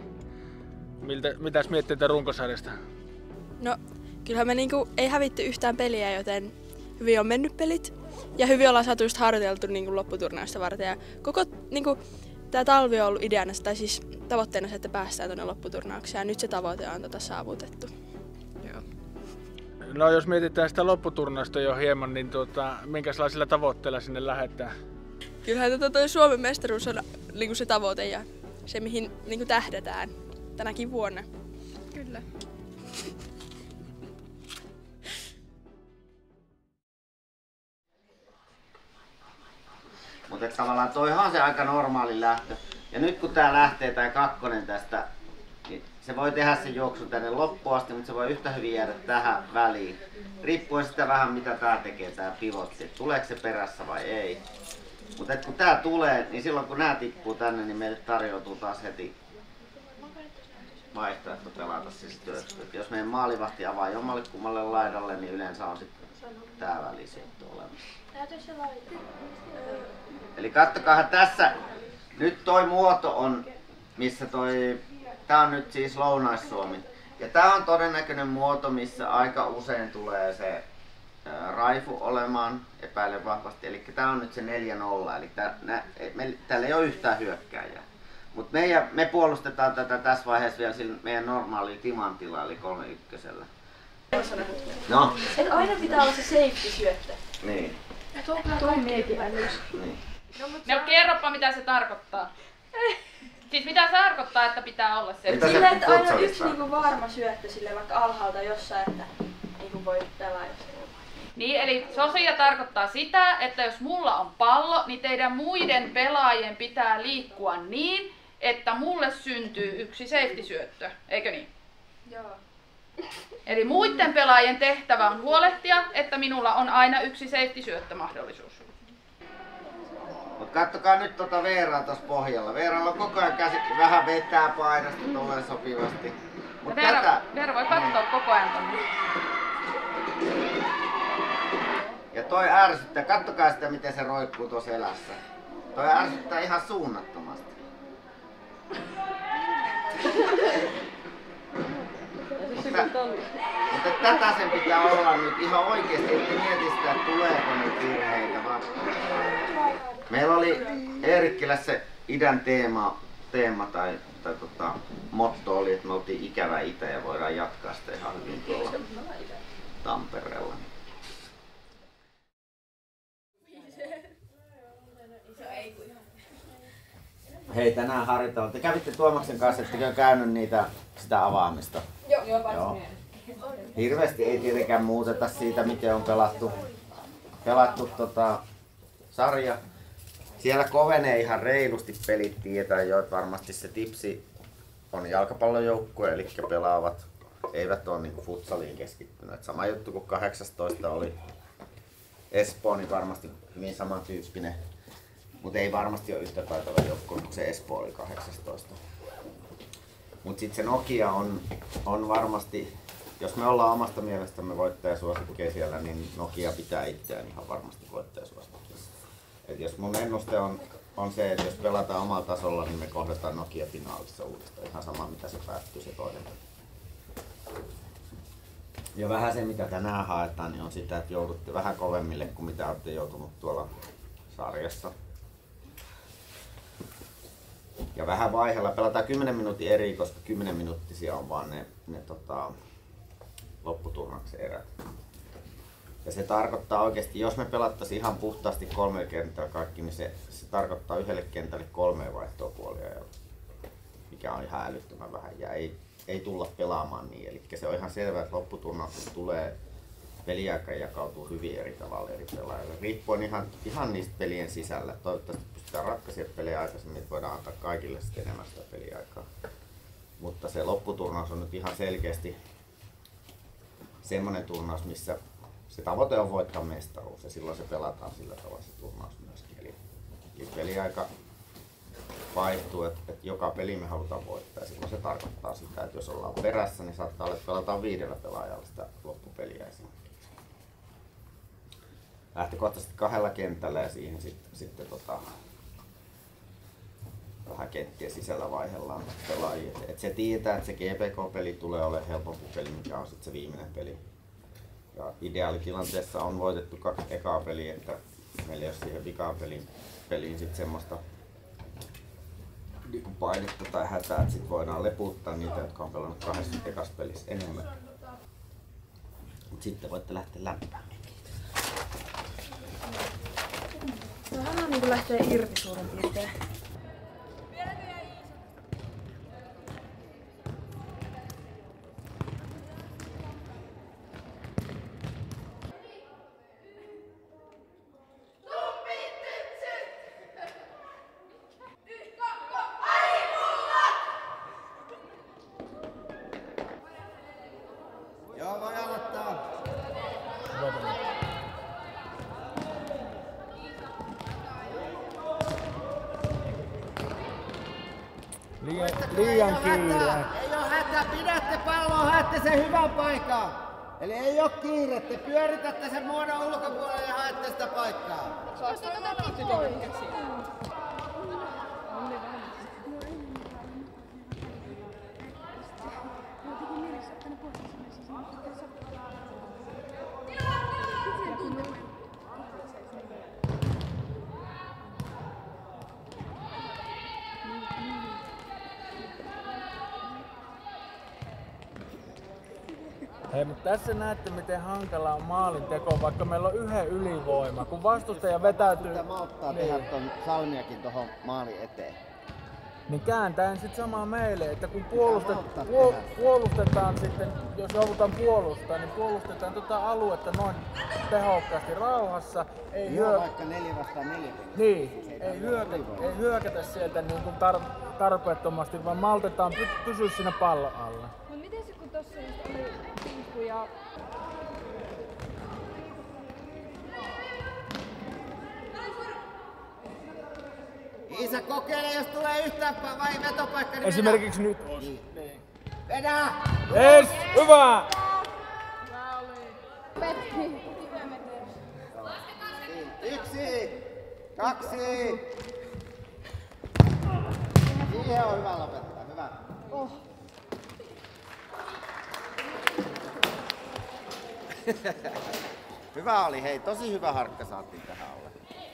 miltä, mitäs miettii runkosarjasta? No, kyllähän me niinku ei hävitty yhtään peliä, joten hyvin on mennyt pelit. Ja hyvin ollaan saatu just harjoiteltu niinku lopputurnausta varten. Ja koko niinku, tää talvi on ollut ideana, tai siis tavoitteena se, että päästään tuonne lopputurnaukseen. Ja nyt se tavoite on tota saavutettu. Joo. No jos mietitään sitä lopputurnausta jo hieman, niin tuota, minkälaisilla tavoitteilla sinne lähdetään? Kyllähän tota toi Suomen mestaruus on niinku se tavoite ja se mihin niinku tähdätään tänäkin vuonna. Kyllä. Mutta tavallaan toihan on se aika normaali lähtö. Ja nyt kun tää lähtee tää kakkonen tästä, niin se voi tehdä sen juoksun tänne loppuun asti, mutta se voi yhtä hyvin jäädä tähän väliin. Riippuen sitä vähän mitä tää tekee tää pivotti, että tuleeko se perässä vai ei. Mutta kun tää tulee, niin silloin kun nää tippuu tänne, niin meille tarjoutuu taas heti vaihtoehto pelata siis työstä. Jos meidän maalivahti avaa jommalle kummalle laidalle, niin yleensä on sitten tää väli sitten olemassa. Eli kattokaa tässä, nyt toi muoto on, missä toi, tää on nyt siis Lounais-Suomi. Ja tää on todennäköinen muoto, missä aika usein tulee se ää, raifu olemaan, epäilen vahvasti. Eli tää on nyt se neljä nolla, eli tää, nä, me, täällä ei ole yhtään hyökkääjää. Mutta me puolustetaan tätä tässä vaiheessa vielä sillä meidän normaalilla timantilla, eli kolme ykkösellä. No. Et aina pitää olla se safety-syöttö. Niin. Toi mietin älyys. Niin. No kerropa mitä se tarkoittaa. Siis mitä se tarkoittaa, että pitää olla se? Silleen, että aina yksi niinku varma syöttö sille vaikka alhaalta jossain, että niinku voi pelaa jossain. Niin, eli Sofia tarkoittaa sitä, että jos mulla on pallo, niin teidän muiden pelaajien pitää liikkua niin, että mulle syntyy yksi safety-syöttö, eikö niin? Joo. Eli muiden pelaajien tehtävä on huolehtia, että minulla on aina yksi safety-syöttömahdollisuus. Mut kattokaa nyt tota Veeraa tossa pohjalla. Veeralla on koko ajan käsi vähän vetää painosta tolleen sopivasti. Mut Veera, tätä... Veera voi katsoa niin. Koko ajan tonne. Ja toi ärsyttää, kattokaa sitä miten se roikkuu tuossa elässä. Toi ärsyttää ihan suunnattomasti. mutta, mutta tätä sen pitää olla nyt ihan oikeesti, että mieti sitä, että tuleeko nyt virheitä vaan. Meillä oli Eerikkilässä se idän teema, teema tai, tai tota, motto oli, että me oltiin ikävä itä ja voidaan jatkaa sitä ihan hyvin tuolla Tampereella. Hei, tänään harjoitellaan. Te kävitte Tuomaksen kanssa, ettekö käynyt niitä, sitä avaamista? Joo, joo, Joo. Hirveästi ei tietenkään muuteta siitä, miten on pelattu, pelattu tota, sarja. Siellä kovenee ihan reilusti pelit, tietää jo, että varmasti se Tipsi on jalkapallojoukkue, eli pelaavat, eivät ole niin futsaliin keskittyneet. Sama juttu kuin kahdeksantoista oli Espoo, niin varmasti hyvin samantyyppinen. Mutta ei varmasti ole yhtä taitava joukkue, kun se Espoo oli kahdeksantoista. Mutta sitten se Nokia on, on varmasti, jos me ollaan omasta mielestämme voittajasuosikkeja siellä, niin Nokia pitää itseään ihan varmasti voittajasuosikkeja. Et jos mun ennuste on, on se, että jos pelataan omalla tasolla, niin me kohdataan Nokia finaalissa uudestaan. Ihan sama mitä se päättyy se toinen. Ja vähän se mitä tänään haetaan, niin on sitä, että joudutte vähän kovemmille kuin mitä olette joutunut tuolla sarjassa. Ja vähän vaiheella pelataan kymmenen minuutin eri, koska kymmenen minuuttisia on vaan ne, ne tota, lopputurnauksen erät. Ja se tarkoittaa oikeasti, jos me pelattaisiin ihan puhtaasti kolme kenttää kaikki, niin se, se tarkoittaa yhdelle kentälle kolme vaihtoa puoliajalla, mikä on ihan älyttömän vähän ja ei, ei tulla pelaamaan niin. Eli se on ihan selvää, että lopputurnauksessa tulee peliaika jakautuu hyvin eri tavalla eri pelaajille. Riippuen ihan, ihan niistä pelien sisällä. Toivottavasti pystytään ratkaisemaan pelejä aikaisemmin, että voidaan antaa kaikille sitten enemmän sitä peliaikaa. Mutta se lopputurnaus on nyt ihan selkeästi semmoinen turnaus, missä se tavoite on voittaa mestaruus ja silloin se pelataan sillä tavalla se turnaus myöskin. Eli, eli peliaika vaihtuu, että, että joka peli me halutaan voittaa ja silloin se tarkoittaa sitä, että jos ollaan perässä, niin saattaa olla, että pelataan viidellä pelaajalla sitä loppupeliä esimerkiksi. Lähtökohtaisesti kahdella kentällä ja siihen sitten, sitten tota, vähän kenttien sisällä vaihdellaan pelaajia. Et, et se tietää, että se G P K-peli tulee olemaan helpompi peli, mikä on sitten se viimeinen peli. Ja ideaalitilanteessa on voitettu kaksi ekaa peliä, että meillä ei ole siihen vikaan peliin, peliin sitten semmoista painetta tai hätää, että sit voidaan leputtaa niitä, jotka on pelannut kahdessa ekassa pelissä enemmän. Mut sitten voitte lähteä lämpäämään. Vähän on niinku lähtee irti suurin piirtein. Joo, voi aloittaa. Liian, liian kiire. Ei oo hätä, pidätte palloa, haette sen hyvän paikan. Eli ei oo kiire, te pyöritätte sen muodon ulkopuolelle ja haette sitä paikkaa. Saaks toi napatti tuohon käsiin? Hei, mutta tässä näette, miten hankala on maalin teko, vaikka meillä on yhden ylivoima. Kun vastustaja vetäytyy... Pitää malttaa niin. tehdä ton Salmiakin tohon maalin eteen. Niin kääntäen sit samaa meille, että kun puolustet, puol, puolustetaan sitten, jos joudutaan puolustamaan, niin puolustetaan tota aluetta noin tehokkaasti rauhassa. Ei Joo, hyö... vaikka neljä vastaan neljä. Niin, ei, ei, hyökä, ei hyökätä sieltä niin kuin tar, tarpeettomasti, vaan maltetaan py, pysyä siinä pallon alla. Mut miten se kun tossa just oli pinkku ja... Isä kokeile, jos tulee yhtään vai vetopaikka, niin esimerkiksi vedä. Nyt on. Niin. Niin. Vedä! Yes, hyvä! Yksi, kaksi. Siihen on hyvä lopettaa, hyvä. Oh. Hyvä oli, hei, tosi hyvä harkka saatiin tähän alle.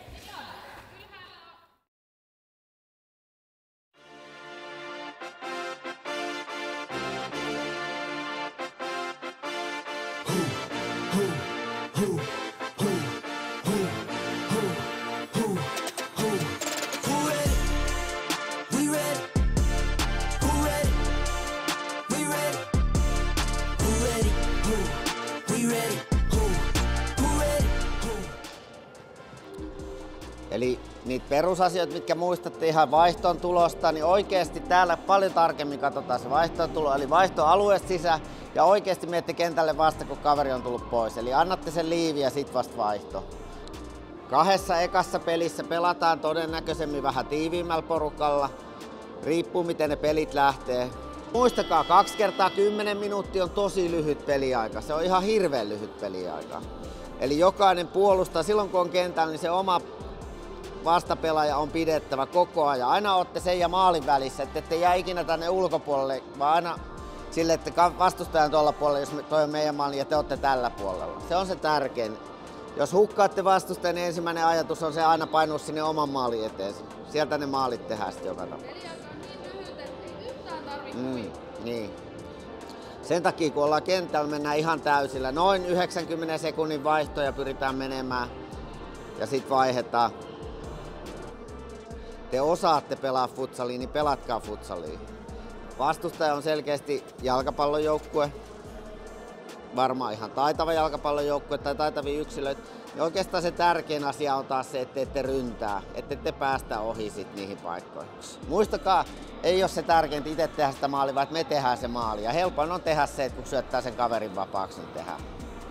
Eli niitä perusasioita, mitkä muistatte ihan vaihtoon tulosta, niin oikeasti täällä paljon tarkemmin katsotaan se vaihtoon tulo, eli vaihto alueesta sisään, ja oikeasti miette kentälle vasta, kun kaveri on tullut pois. Eli annatte sen liivi ja sit vasta vaihto. Kahdessa ekassa pelissä pelataan todennäköisemmin vähän tiiviimmällä porukalla, riippuu miten ne pelit lähtee. Muistakaa, kaksi kertaa kymmenen minuuttia on tosi lyhyt peliaika, se on ihan hirveän lyhyt peliaika. Eli jokainen puolustaa, silloin kun on kentällä, niin se oma vastapelaaja on pidettävä koko ajan. Aina olette sen ja maalin välissä, että ette jää ikinä tänne ulkopuolelle, vaan aina sille, että vastustajan tuolla puolella, jos toi on meidän maali ja te olette tällä puolella. Se on se tärkein. Jos hukkaatte vastustajan, niin ensimmäinen ajatus on se aina painua sinne oman maalin eteen. Sieltä ne maalit tehdään sitten joka tapauksessa. Mm, niin. Sen takia kun ollaan kentällä, mennään ihan täysillä. Noin yhdeksänkymmenen sekunnin vaihtoja pyritään menemään ja sitten vaihdetaan. Te osaatte pelaa futsaliin, niin pelatkaa futsaliin. Vastustaja on selkeästi jalkapallojoukkue. Varmaan ihan taitava jalkapallojoukkue tai taitavia yksilöitä. Ja oikeastaan se tärkein asia on taas se, että ette ryntää, että ette päästä ohi sit niihin paikkoihin. Muistakaa, ei ole se tärkeintä itse tehdä sitä maalia, vaan että me tehdään se maali. Ja helpoin on tehdä se, että kun syöttää sen kaverin vapaaksi, niin tehdään.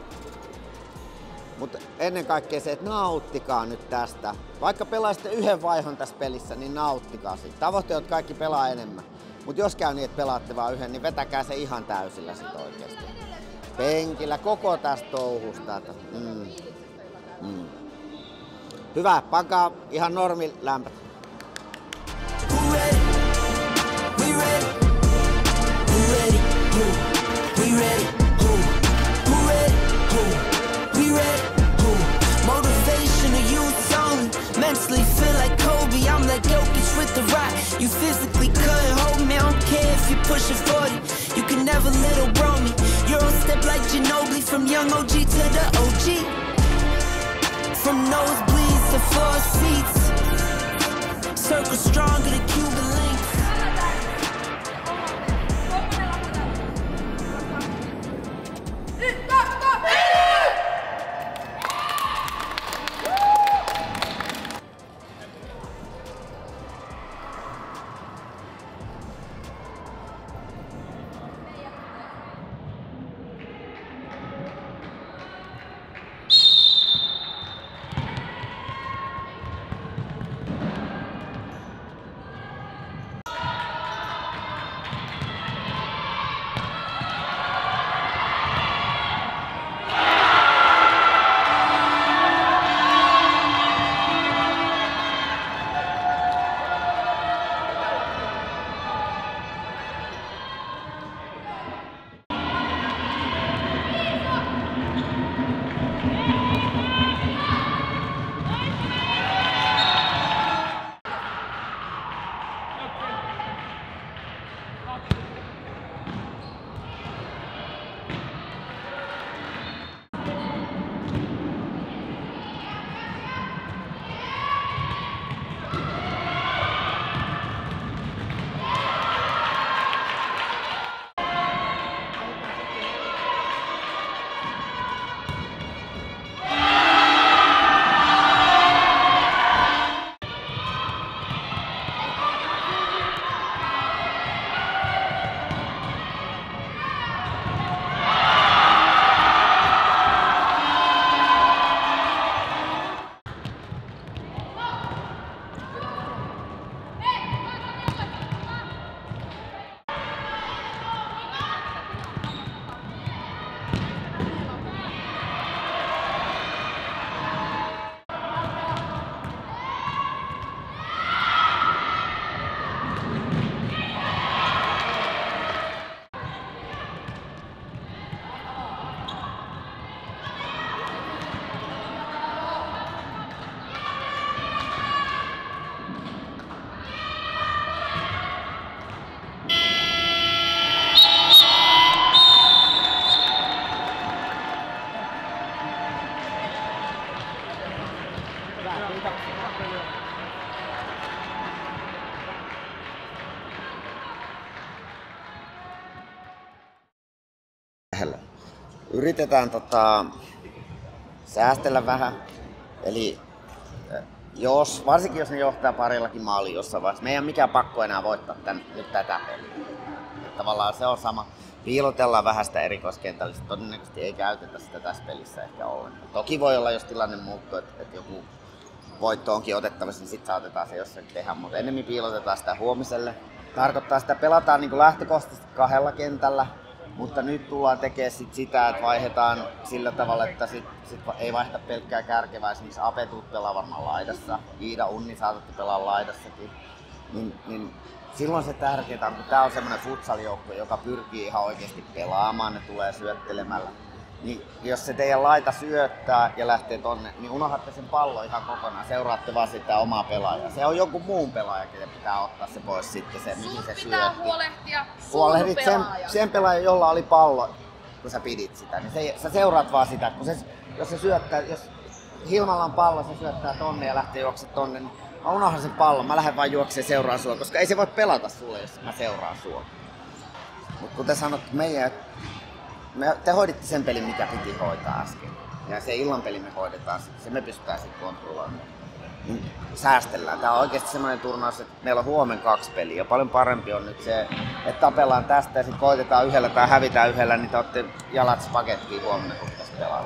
Mutta ennen kaikkea se, että nauttikaa nyt tästä. Vaikka pelaisitte yhden vaihon tässä pelissä, niin nauttikaa siitä. Tavoite on, että kaikki pelaa enemmän. Mutta jos käy niin, että pelaatte vaan yhden, niin vetäkää se ihan täysillä sit oikeesti. Penkillä koko tästä touhusta. Mm. Mm. Hyvä, pankaa ihan normi lämpöt. Mentally feel like Kobe, I'm like Jokic with the rock. You physically couldn't hold me, I don't care if you're pushing forty. You can never little bro me. You're on step like Ginobili, from young O G to the O G. From nosebleeds to four seats. Circle stronger than Cuban links. Yritetään tota, säästellä vähän. Eli jos, varsinkin jos ne johtaa parillakin maaliin jossain vaiheessa, me ei ole mikään pakko enää voittaa tän, nyt tätä peliä. Tavallaan se on sama. Piilotellaan vähän sitä erikoiskentällä, todennäköisesti ei käytetä sitä tässä pelissä ehkä ollenkaan. Toki voi olla, jos tilanne muuttuu, että, että joku voitto onkin otettavissa, niin sitten saatetaan se jossain tehdä, mutta enemmän piilotetaan sitä huomiselle. Tarkoittaa sitä, pelataan niin kuin lähtökohtaisesti kahdella kentällä, mutta nyt tullaan tekemään sit sitä, että vaihdetaan sillä tavalla, että sit, sit ei vaihdeta pelkkää kärkevää. Esimerkiksi Ape tuut pelaa varmaan laidassa, Iida Unni saatatte pelaa laidassakin. Niin, niin silloin se tärkeää on, kun tää on semmoinen futsal-joukko, joka pyrkii ihan oikeasti pelaamaan, ne tulee syöttelemällä. Niin jos se teidän laita syöttää ja lähtee tonne, niin unohdatte sen pallon ihan kokonaan, seuraatte vaan sitä omaa pelaajaa. Se on jonkun muun pelaaja, kenen pitää ottaa se pois sitten, se mihin se pitää syötti. huolehtia Huolehdit sen, sen pelaajan, jolla oli pallo, kun sä pidit sitä, niin se, sä seuraat vaan sitä, kun se, jos se syöttää, jos Hilmalla on pallo, se syöttää tonne ja lähtee juoksemaan tonne, niin mä unohdan sen pallon, mä lähden vaan juokseen seuraan sua, koska ei se voi pelata sulle, jos mä seuraan sua. Mut kuten sanot, meidän, me, te hoiditte sen pelin, mikä piti hoitaa äsken. Ja se illan peli me hoidetaan, se me pystytään sitten kontrolloimaan. Niin säästellään. Tää on oikeesti semmoinen turnaus, että meillä on huomenna kaksi peliä. Ja paljon parempi on nyt se, että tapellaan tästä ja sitten koitetaan yhdellä tai hävitään yhdellä, niin te ootte jalat pakettiin huomenna, kun pitäisi pelata.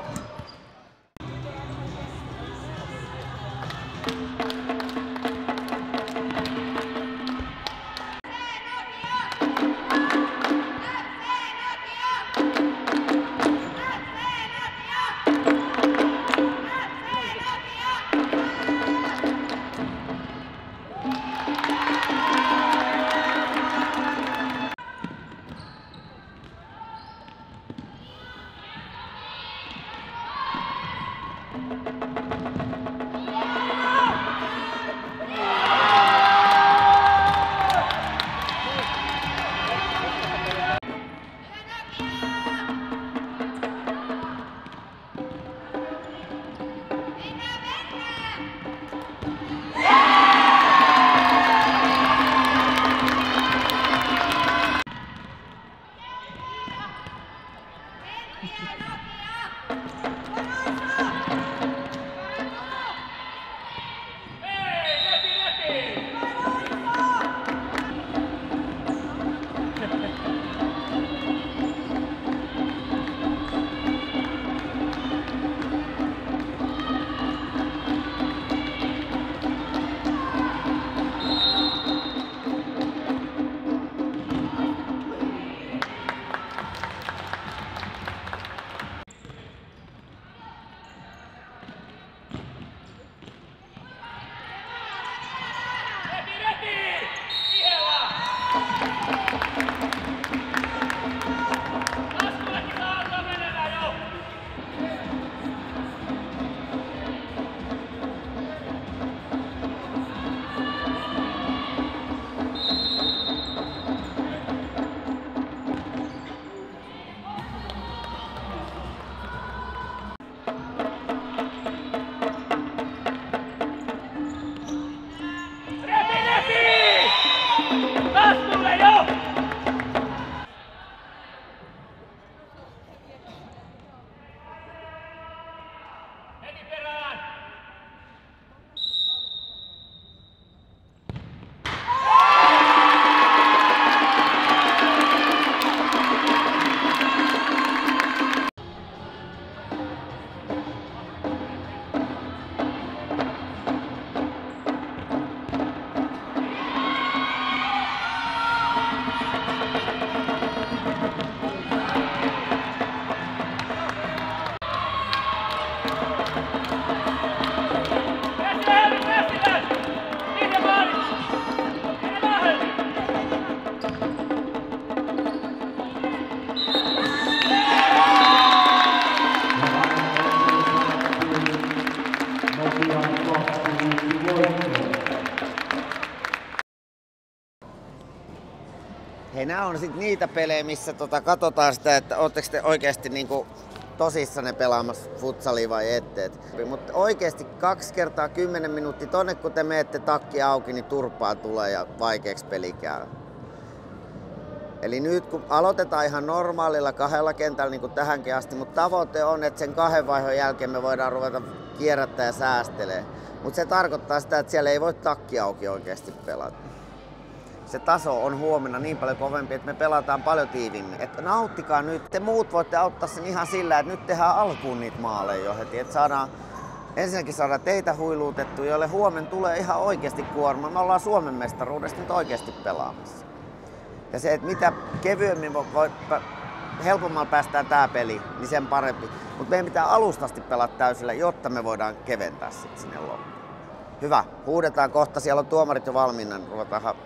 Hei, nämä on sitten niitä pelejä, missä tota, katsotaan sitä, että ootteko te oikeasti niinku tosissanne pelaamassa futsalia vai ette. Mutta oikeesti kaksi kertaa kymmenen minuuttia tonne, kun te menette takki auki, niin turpaa tulee ja vaikeaksi peli käy. Eli nyt kun aloitetaan ihan normaalilla kahdella kentällä niin kuin tähänkin asti, mutta tavoite on, että sen kahden vaihon jälkeen me voidaan ruveta kierrättää ja säästelee. Mutta se tarkoittaa sitä, että siellä ei voi takki auki oikeasti pelata. Se taso on huomenna niin paljon kovempi, että me pelataan paljon tiivimmin. Että nauttikaa nyt. Te muut voitte auttaa sen ihan sillä, että nyt tehdään alkuun niitä maaleja jo heti. Että saadaan, ensinnäkin saadaan teitä huiluutettua, joille huomenna tulee ihan oikeasti kuorma. Me ollaan Suomen mestaruudesta nyt oikeasti pelaamassa. Ja se, että mitä kevyemmin voi, helpommalla päästään tää peli, niin sen parempi. Mutta meidän pitää alustasti pelata täysillä, jotta me voidaan keventää sit sinne loppuun. Hyvä, huudetaan kohta. Siellä on tuomarit jo valmiina. Ruvetaan.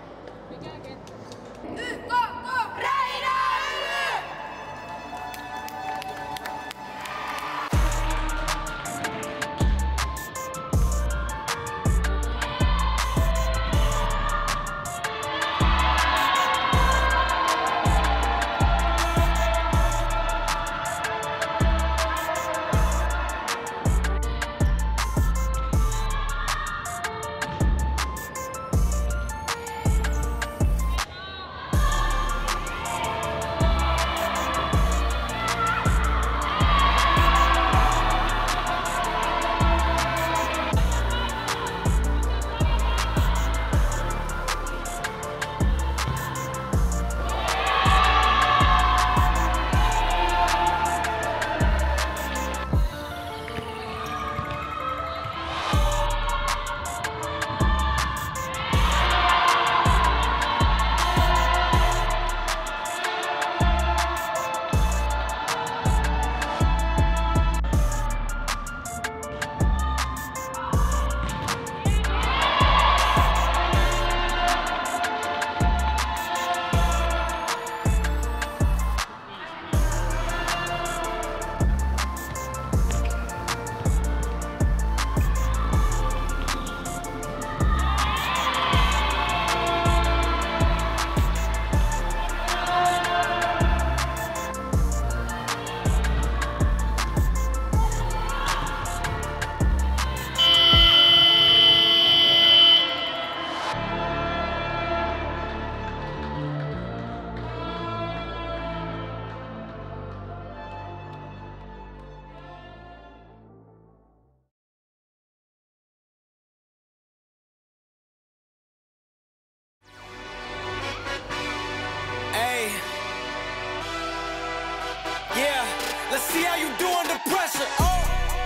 Let's see how you do under pressure. Oh,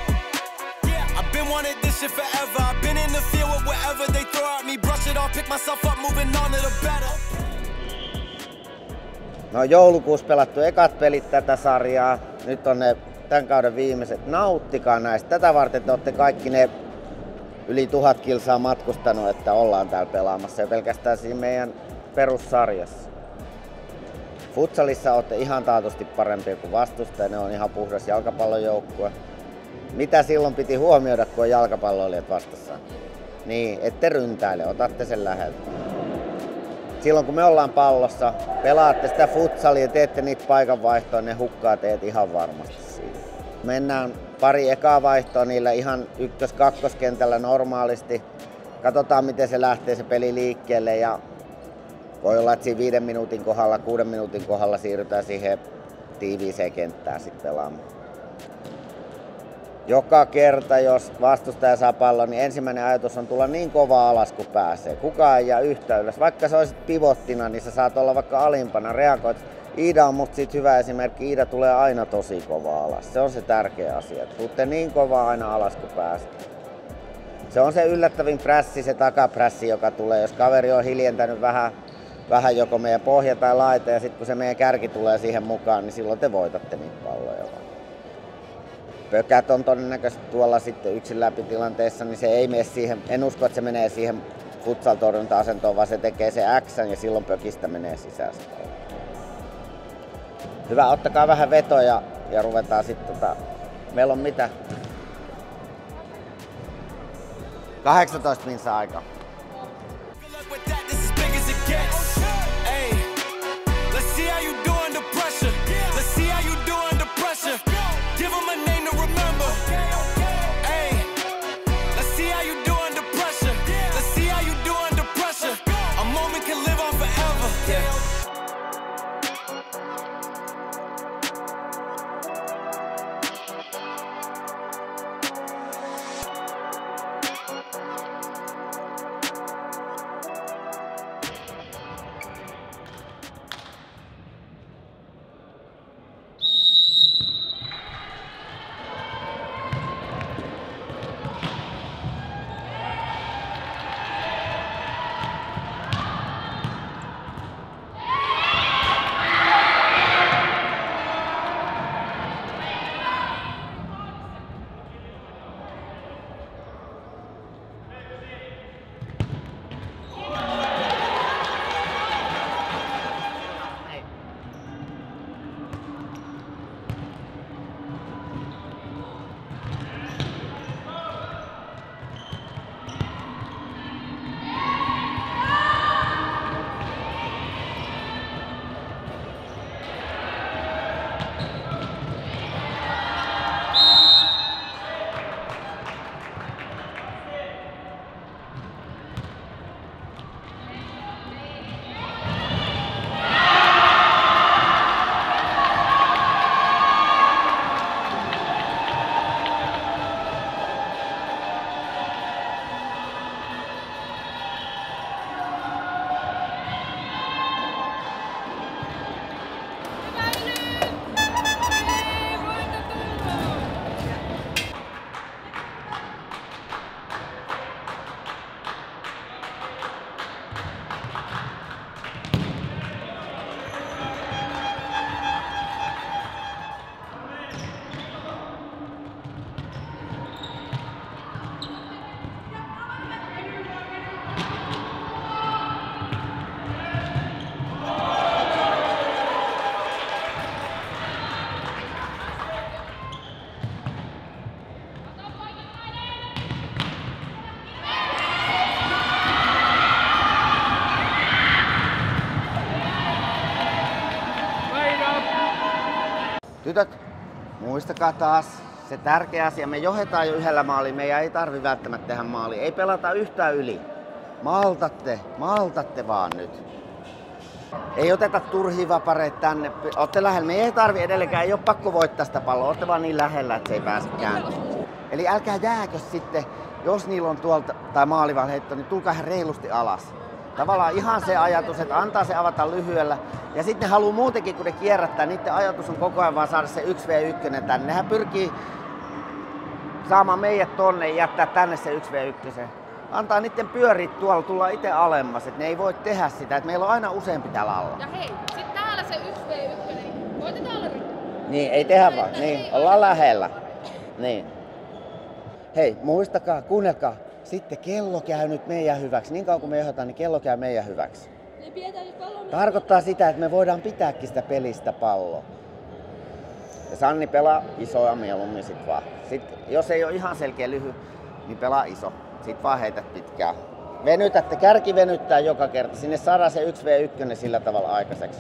yeah. I've been wanting this shit forever. I've been in the field with whatever they throw at me. Brush it off, pick myself up, moving on to the better. No joulukuussa pelattu ekat pelit tätä sarjaa. Nyt on ne tämän kauden viimeiset. Nauttikaa näistä. Tätä varten te olette kaikki ne yli tuhat kilsaa matkustanut, että ollaan täällä pelaamassa. Ja pelkästään siinä meidän perussarjassa. Futsalissa olette ihan taatusti parempia kuin vastustaja, ne on ihan puhdas jalkapallojoukkue. Mitä silloin piti huomioida, kun on jalkapalloilijat vastassa? Niin, ette ryntäile, otatte sen läheltä. Silloin kun me ollaan pallossa, pelaatte sitä futsalia, teette niitä paikanvaihtoja, ne hukkaa teet ihan varmasti siinä. Mennään pari ekaa vaihtoa niillä ihan ykkös-kakkoskentällä normaalisti. Katsotaan miten se lähtee se peli liikkeelle ja voi olla, että siinä viiden minuutin kohdalla, kuuden minuutin kohdalla siirrytään siihen tiiviiseen kenttään sitten pelaamaan. Joka kerta, jos vastustaja saa pallon, niin ensimmäinen ajatus on tulla niin kovaa alas kuin pääsee. Kukaan ei jää yhtä ylös. Vaikka sä olisit pivottina, niin sä saat olla vaikka alimpana, reagoit. Iida on musta siitä hyvä esimerkki. Iida tulee aina tosi kovaa alas. Se on se tärkeä asia. Tuutte niin kovaa aina alas kuin pääsee. Se on se yllättävin prässi, se takaprässi, joka tulee. Jos kaveri on hiljentänyt vähän, vähän joko meidän pohja tai laita ja sitten kun se meidän kärki tulee siihen mukaan, niin silloin te voitatte niitä palloja. Pökät on todennäköisesti tuolla sitten yksin läpi tilanteessa, niin se ei mene siihen, en usko, että se menee siihen futsal-torjunta-asentoon, vaan se tekee se X:n ja silloin pökistä menee sisään. Hyvä, ottakaa vähän vetoja ja ruvetaan sitten tota, meillä on mitä? kahdeksantoista minsaa aikaa. Give 'em Tytöt, muistakaa taas se tärkeä asia. Me johdetaan jo yhdellä maaliin. Meidän ei tarvi välttämättä tehdä maali. Ei pelata yhtään yli. Maltatte, maltatte vaan nyt. Ei oteta turhia vapareita tänne. Ootte lähellä. Me ei tarvi edelleenkään. Ei ole pakko voittaa sitä palloa. Ootte vaan niin lähellä, että se ei pääse kääntymään. Eli älkää jääkö sitten, jos niillä on tuolta tai maalivahden heitto, niin tulkaa reilusti alas. Tavallaan ihan se ajatus, että antaa se avata lyhyellä. Ja sitten ne haluaa muutenkin, kun ne kierrättää, niiden ajatus on koko ajan vaan saada se yksi vastaan yksi tänne. Nehän pyrkii saamaan meidät tonne ja jättää tänne se yksi vastaan yksi. Antaa niiden pyöriä tuolla, tulla itse alemmas, että ne ei voi tehdä sitä, että meillä on aina useampi täällä alla. Ja hei, sit täällä se yksi vastaan yksi, koitetaan olla ryhmä. Niin, ei tehdä vaan, niin, ollaan lähellä. Niin. Hei, muistakaa, kuunnelkaa. Sitten kello käy nyt meidän hyväksi. Niin kauan kuin me johdetaan, niin kello käy meidän hyväksi. Tarkoittaa sitä, että me voidaan pitääkin sitä pelistä palloa. Ja Sanni pelaa isoa mieluummin sit vaan. Sitten, jos ei ole ihan selkeä lyhy, niin pelaa iso. Sitten vaan heität pitkään. Venytätte, kärki venyttää joka kerta. Sinne saadaan se yksi vastaan yksi sillä tavalla aikaiseksi.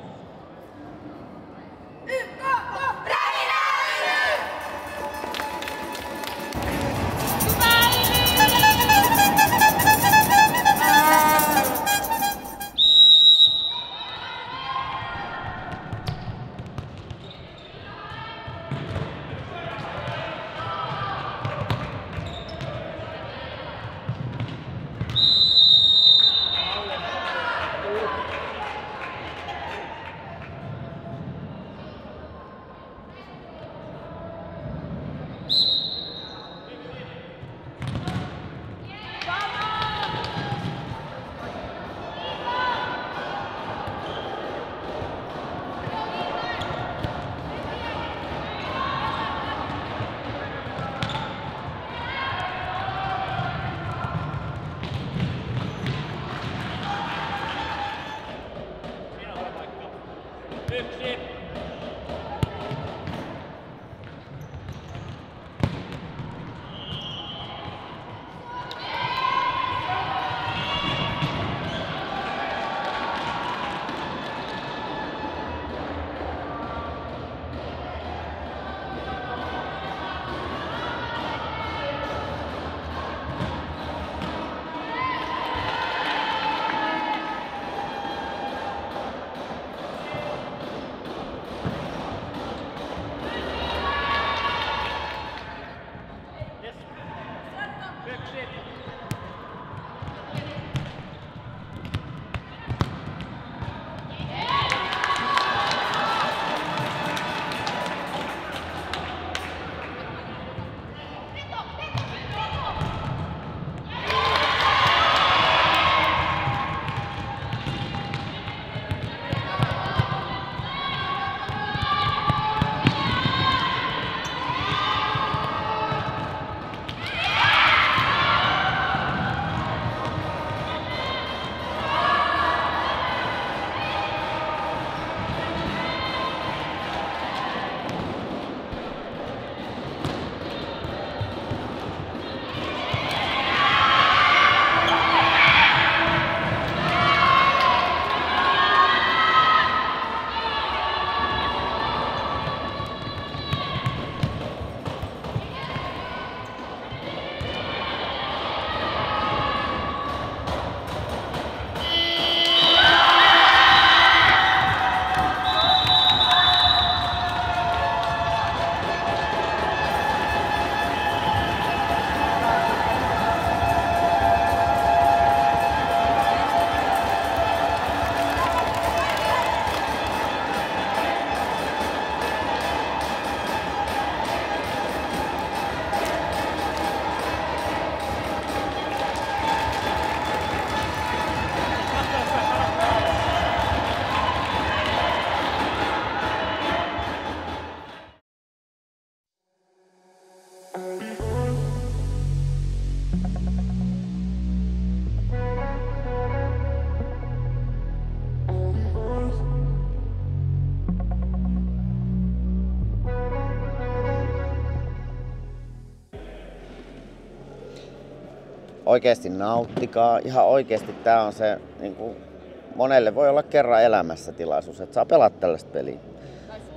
oikeasti nauttikaa. Ihan oikeasti tää on se, niin kuin monelle voi olla kerran elämässä tilaisuus, että saa pelata tällaista peliä.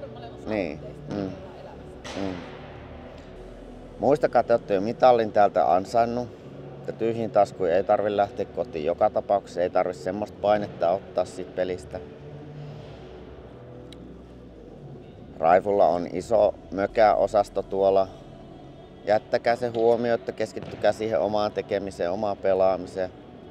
Niin. Mm. Mm. Muistakaa, että olette jo mitallin täältä ansainnut. Ja tyhjin taskuun ei tarvitse lähteä kotiin joka tapauksessa. Ei tarvitse semmoista painetta ottaa siitä pelistä. Raifulla on iso mökäosasto tuolla. Jättäkää se huomio, että keskittykää siihen omaan tekemiseen, omaan pelaamiseen.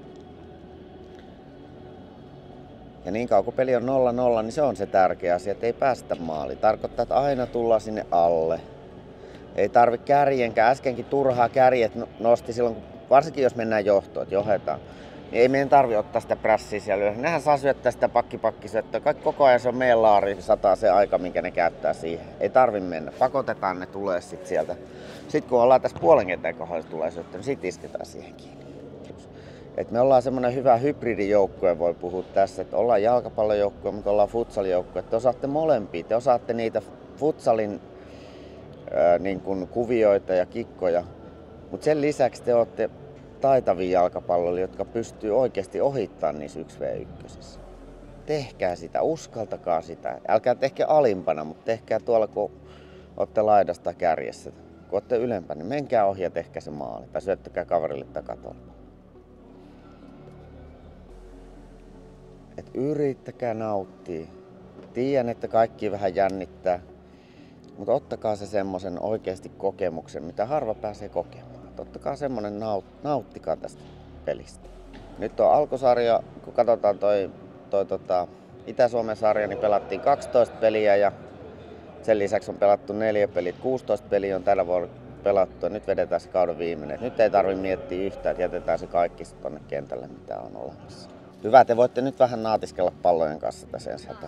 Ja niin kauan kun peli on nolla nolla, niin se on se tärkeä asia, että ei päästä maaliin. Tarkoittaa, että aina tullaan sinne alle. Ei tarvi kärjenkään. Äskenkin turhaa kärjet nosti silloin, varsinkin jos mennään johtoon, että johdetaan. Niin ei meidän tarvi ottaa sitä prässiä siellä ylös. Nehän saa syöttää sitä pakki-pakkisyöttöä. Kaikki koko ajan se on meidän laari, sataa se aika, minkä ne käyttää siihen. Ei tarvi mennä. Pakotetaan ne tulee sit sieltä. Sitten kun ollaan tässä puolen kentän kohdalla, se tulee syöttää, niin sit isketään siihen kiinni. Et me ollaan semmoinen hyvä hybridijoukkue, voi puhua tässä, että ollaan jalkapallojoukkue, mutta ollaan futsalijoukkue. Te osaatte molempia, te osaatte niitä futsalin ää, niin kuin kuvioita ja kikkoja, mutta sen lisäksi te olette taitavia jalkapalloilijoita, jotka pystyy oikeasti ohittamaan niissä yksi vastaan yksi. Tehkää sitä, uskaltakaa sitä. Älkää tehkää alimpana, mutta tehkää tuolla, kun olette laidasta kärjessä. Kun olette ylempänä, niin menkää ohi ja tehkää se maali tai syöttäkää kaverille takatolpaan. Et yrittäkää nauttia. Tiedän, että kaikki vähän jännittää, mutta ottakaa se semmoisen oikeasti kokemuksen, mitä harva pääsee kokemaan. Et ottakaa semmoinen, naut, nauttikaa tästä pelistä. Nyt on alkusarja, kun katsotaan toi, toi tota, Itä-Suomen sarja, niin pelattiin kaksitoista peliä ja sen lisäksi on pelattu neljä peliä. kuusitoista peliä on tällä vuonna pelattu ja nyt vedetään se kauden viimeinen. Nyt ei tarvitse miettiä yhtään, että jätetään se kaikki tonne kentälle, mitä on olemassa. Hyvä, te voitte nyt vähän naatiskella pallojen kanssa tässä ensi hätään.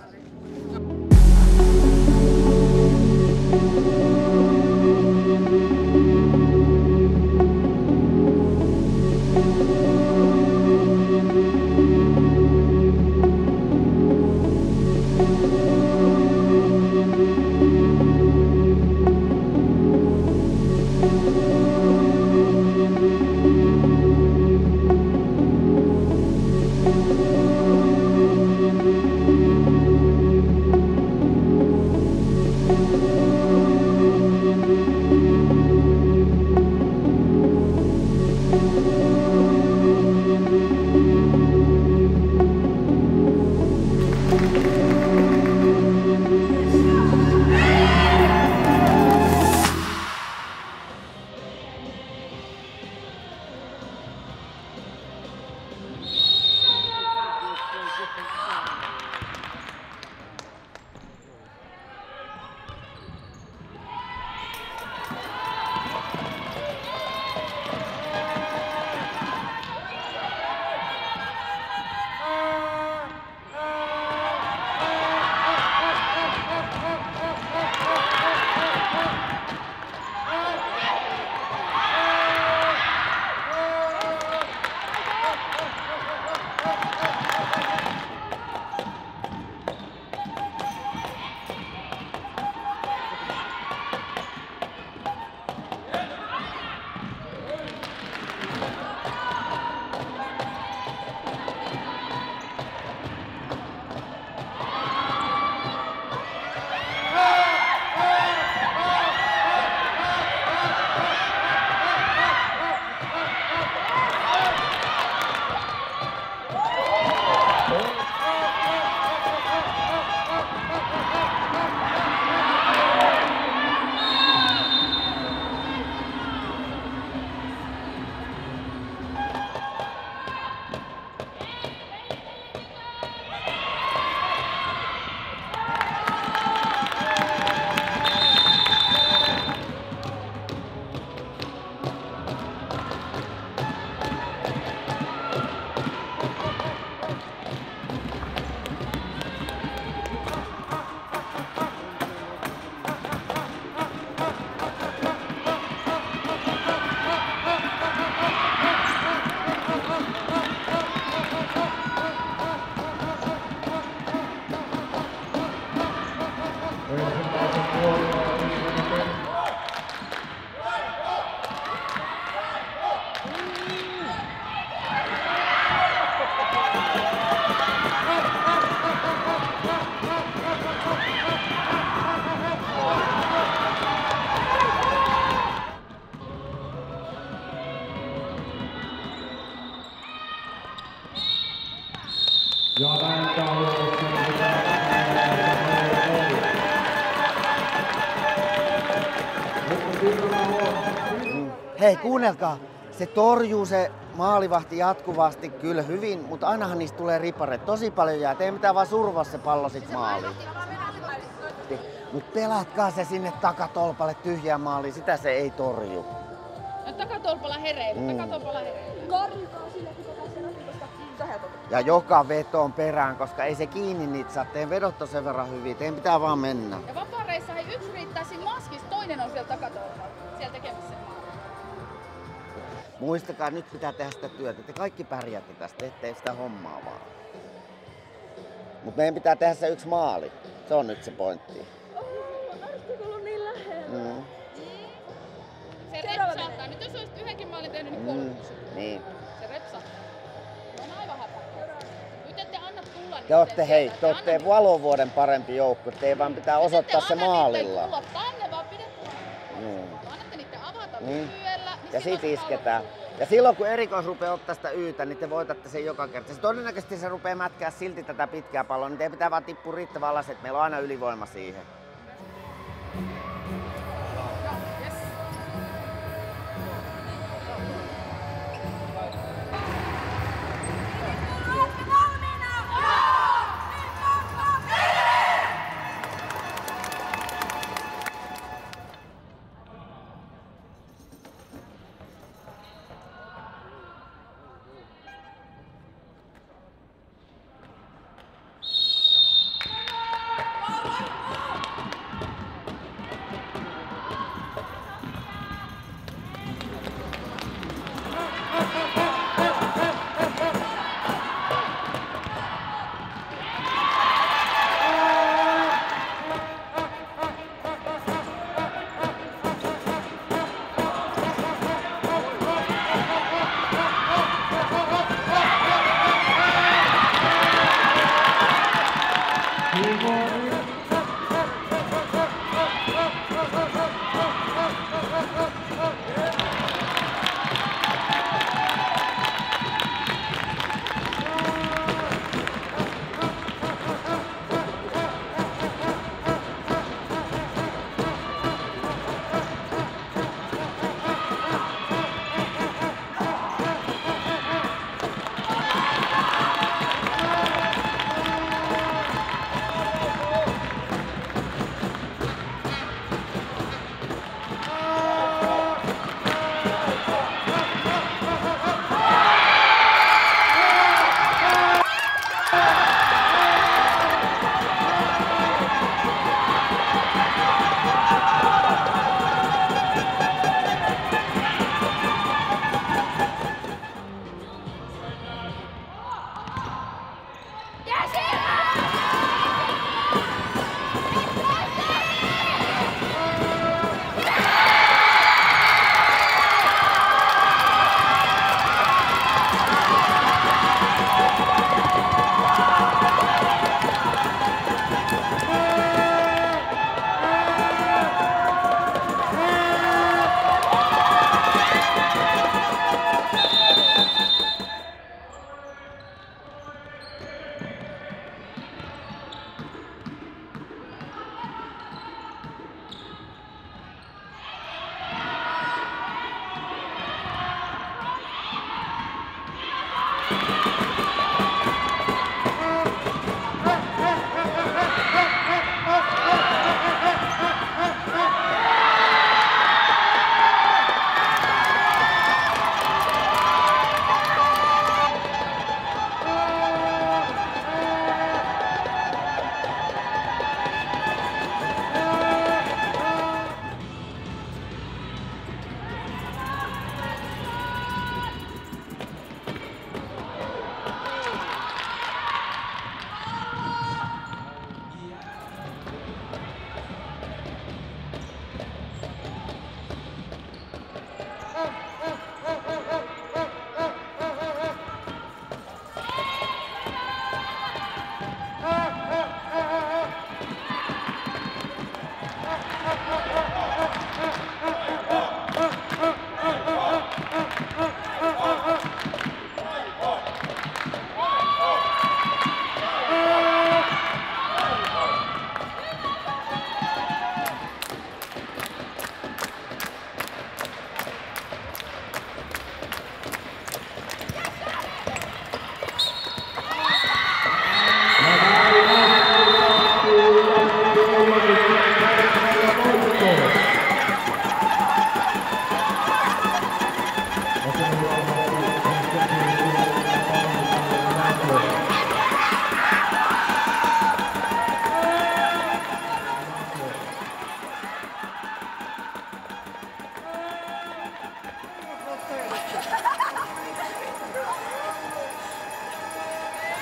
Hei, kuunnelkaa. Se torjuu se maalivahti jatkuvasti kyllä hyvin, mutta ainahan niistä tulee ripareita. Tosi paljon jää. Teidän pitää vaan survaa se pallo sit maaliin. Mut pelatkaa se sinne takatolpalle tyhjään maaliin. Sitä se ei torju. No takatolpalla hereillä, mm. takatolpalla hereillä. Karjukaa sille, kun tässä koska tähän Ja joka vetoon perään, koska ei se kiinni niitä saa. Teidän vedot on sen verran hyviä. Teidän pitää vaan mennä. Ja vapaareissa hei, yksi riittää siinä maskissa, toinen on siellä takatolpalla. Siellä tekemässä sen maalin. Muistakaa, nyt pitää tehdä sitä työtä. Te kaikki pärjäätte tästä, ettei sitä hommaa vaan. Mut meidän pitää tehdä se yksi maali. Se on nyt se pointti. Arttikulla on niin lähellä. Mm. Se repsaattaa. Nyt jos olisit yhdenkin maalin tehnyt, niin kolmuksen. Mm. Niin. Se repsaattaa. Se on aivan häpäkkä. Nyt ette anna tulla. Te ootte hei, te ootte valovuoden parempi joukko. Teidän vaan pitää osoittaa se maalilla. Tulla tänne vaan pidetään. Mm. Annatte niitten avata Mm. lyhyellä. Niin Ja sit isketään. Ja silloin kun erikois rupeaa ottaa sitä yytä, niin te voitatte sen joka kerta. Se todennäköisesti se rupeaa mätkää silti tätä pitkää palloa, niin teidän pitää vaan tippua riittävän alas, että meillä on aina ylivoima siihen.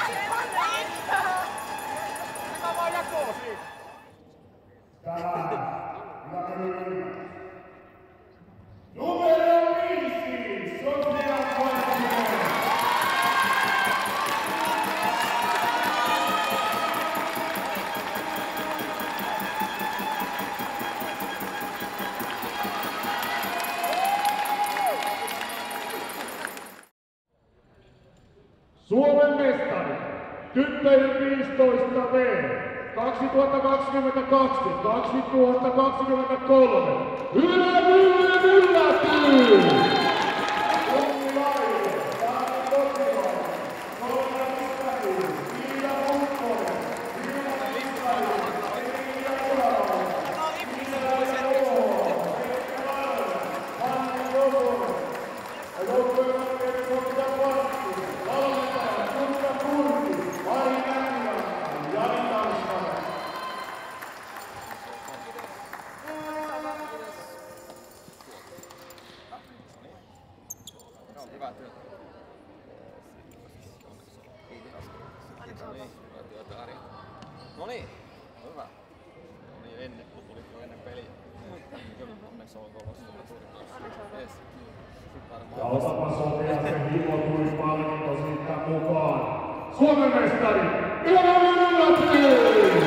Numero viisi, Sofia Koivunen. Suomen mestari, tyttöjen viisitoista V, kaksituhattakaksikymmentäkaksi kaksituhattakaksikymmentäkolme, Ylä Mylle Yllätyy! Tommi Laine, Saari Kotilainen, Sonia Lisäkyy, Tiina Hukkonen, Vilma Lisäkyy, Emilia Uralainen, Miina Oho, Pekka Laine, Hanni Kosonen, ja joukkuevaltiot Sofia Koivunen, valmentaja Jukka Kurki, Mari Mäkilä, Jani Tanskanen. Hyvää työtä. No niin, hyvä. No niin, ennen, kun tulit jo ennen peliä. Onneksi olkoon vastuulla tuli. Yes. Ja otapa Sofia se himotui palkinto siitä mukaan. Suomen mestari, Ylä Yllätyy!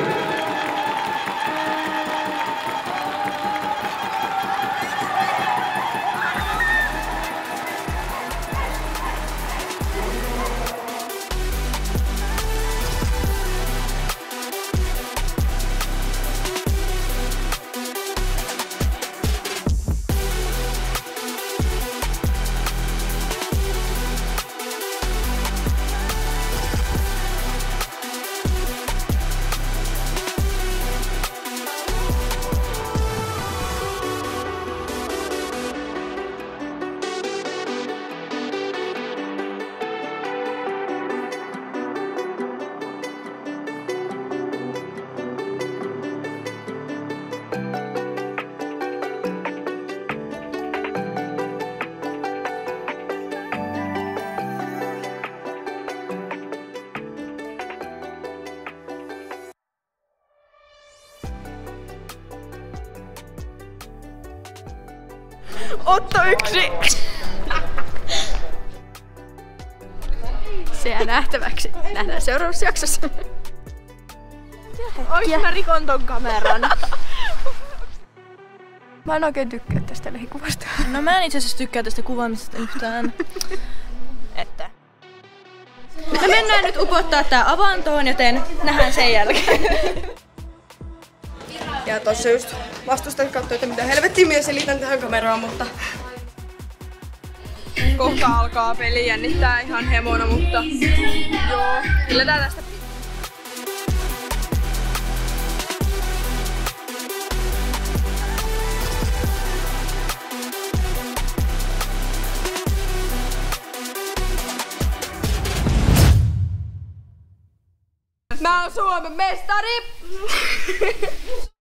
Otto yksi! Se jää nähtäväksi. Nähdään seuraavassa jaksossa. Ois mä rikon ton kameran? Mä en oikein tykkää tästä lähikuvasta. No mä en itse asiassa tykkää tästä kuvaamisesta yhtään. Että. Me mennään nyt upottaa tää avantoon, joten nähdään sen jälkeen. Ja tossa just vastustajat katsoi, että mitä helvettiä minä selitän tähän kameraan, mutta Kohta alkaa peli, jännittää ihan hemona, mutta joo, kyllä tää tästä. Mä oon Suomen mestari!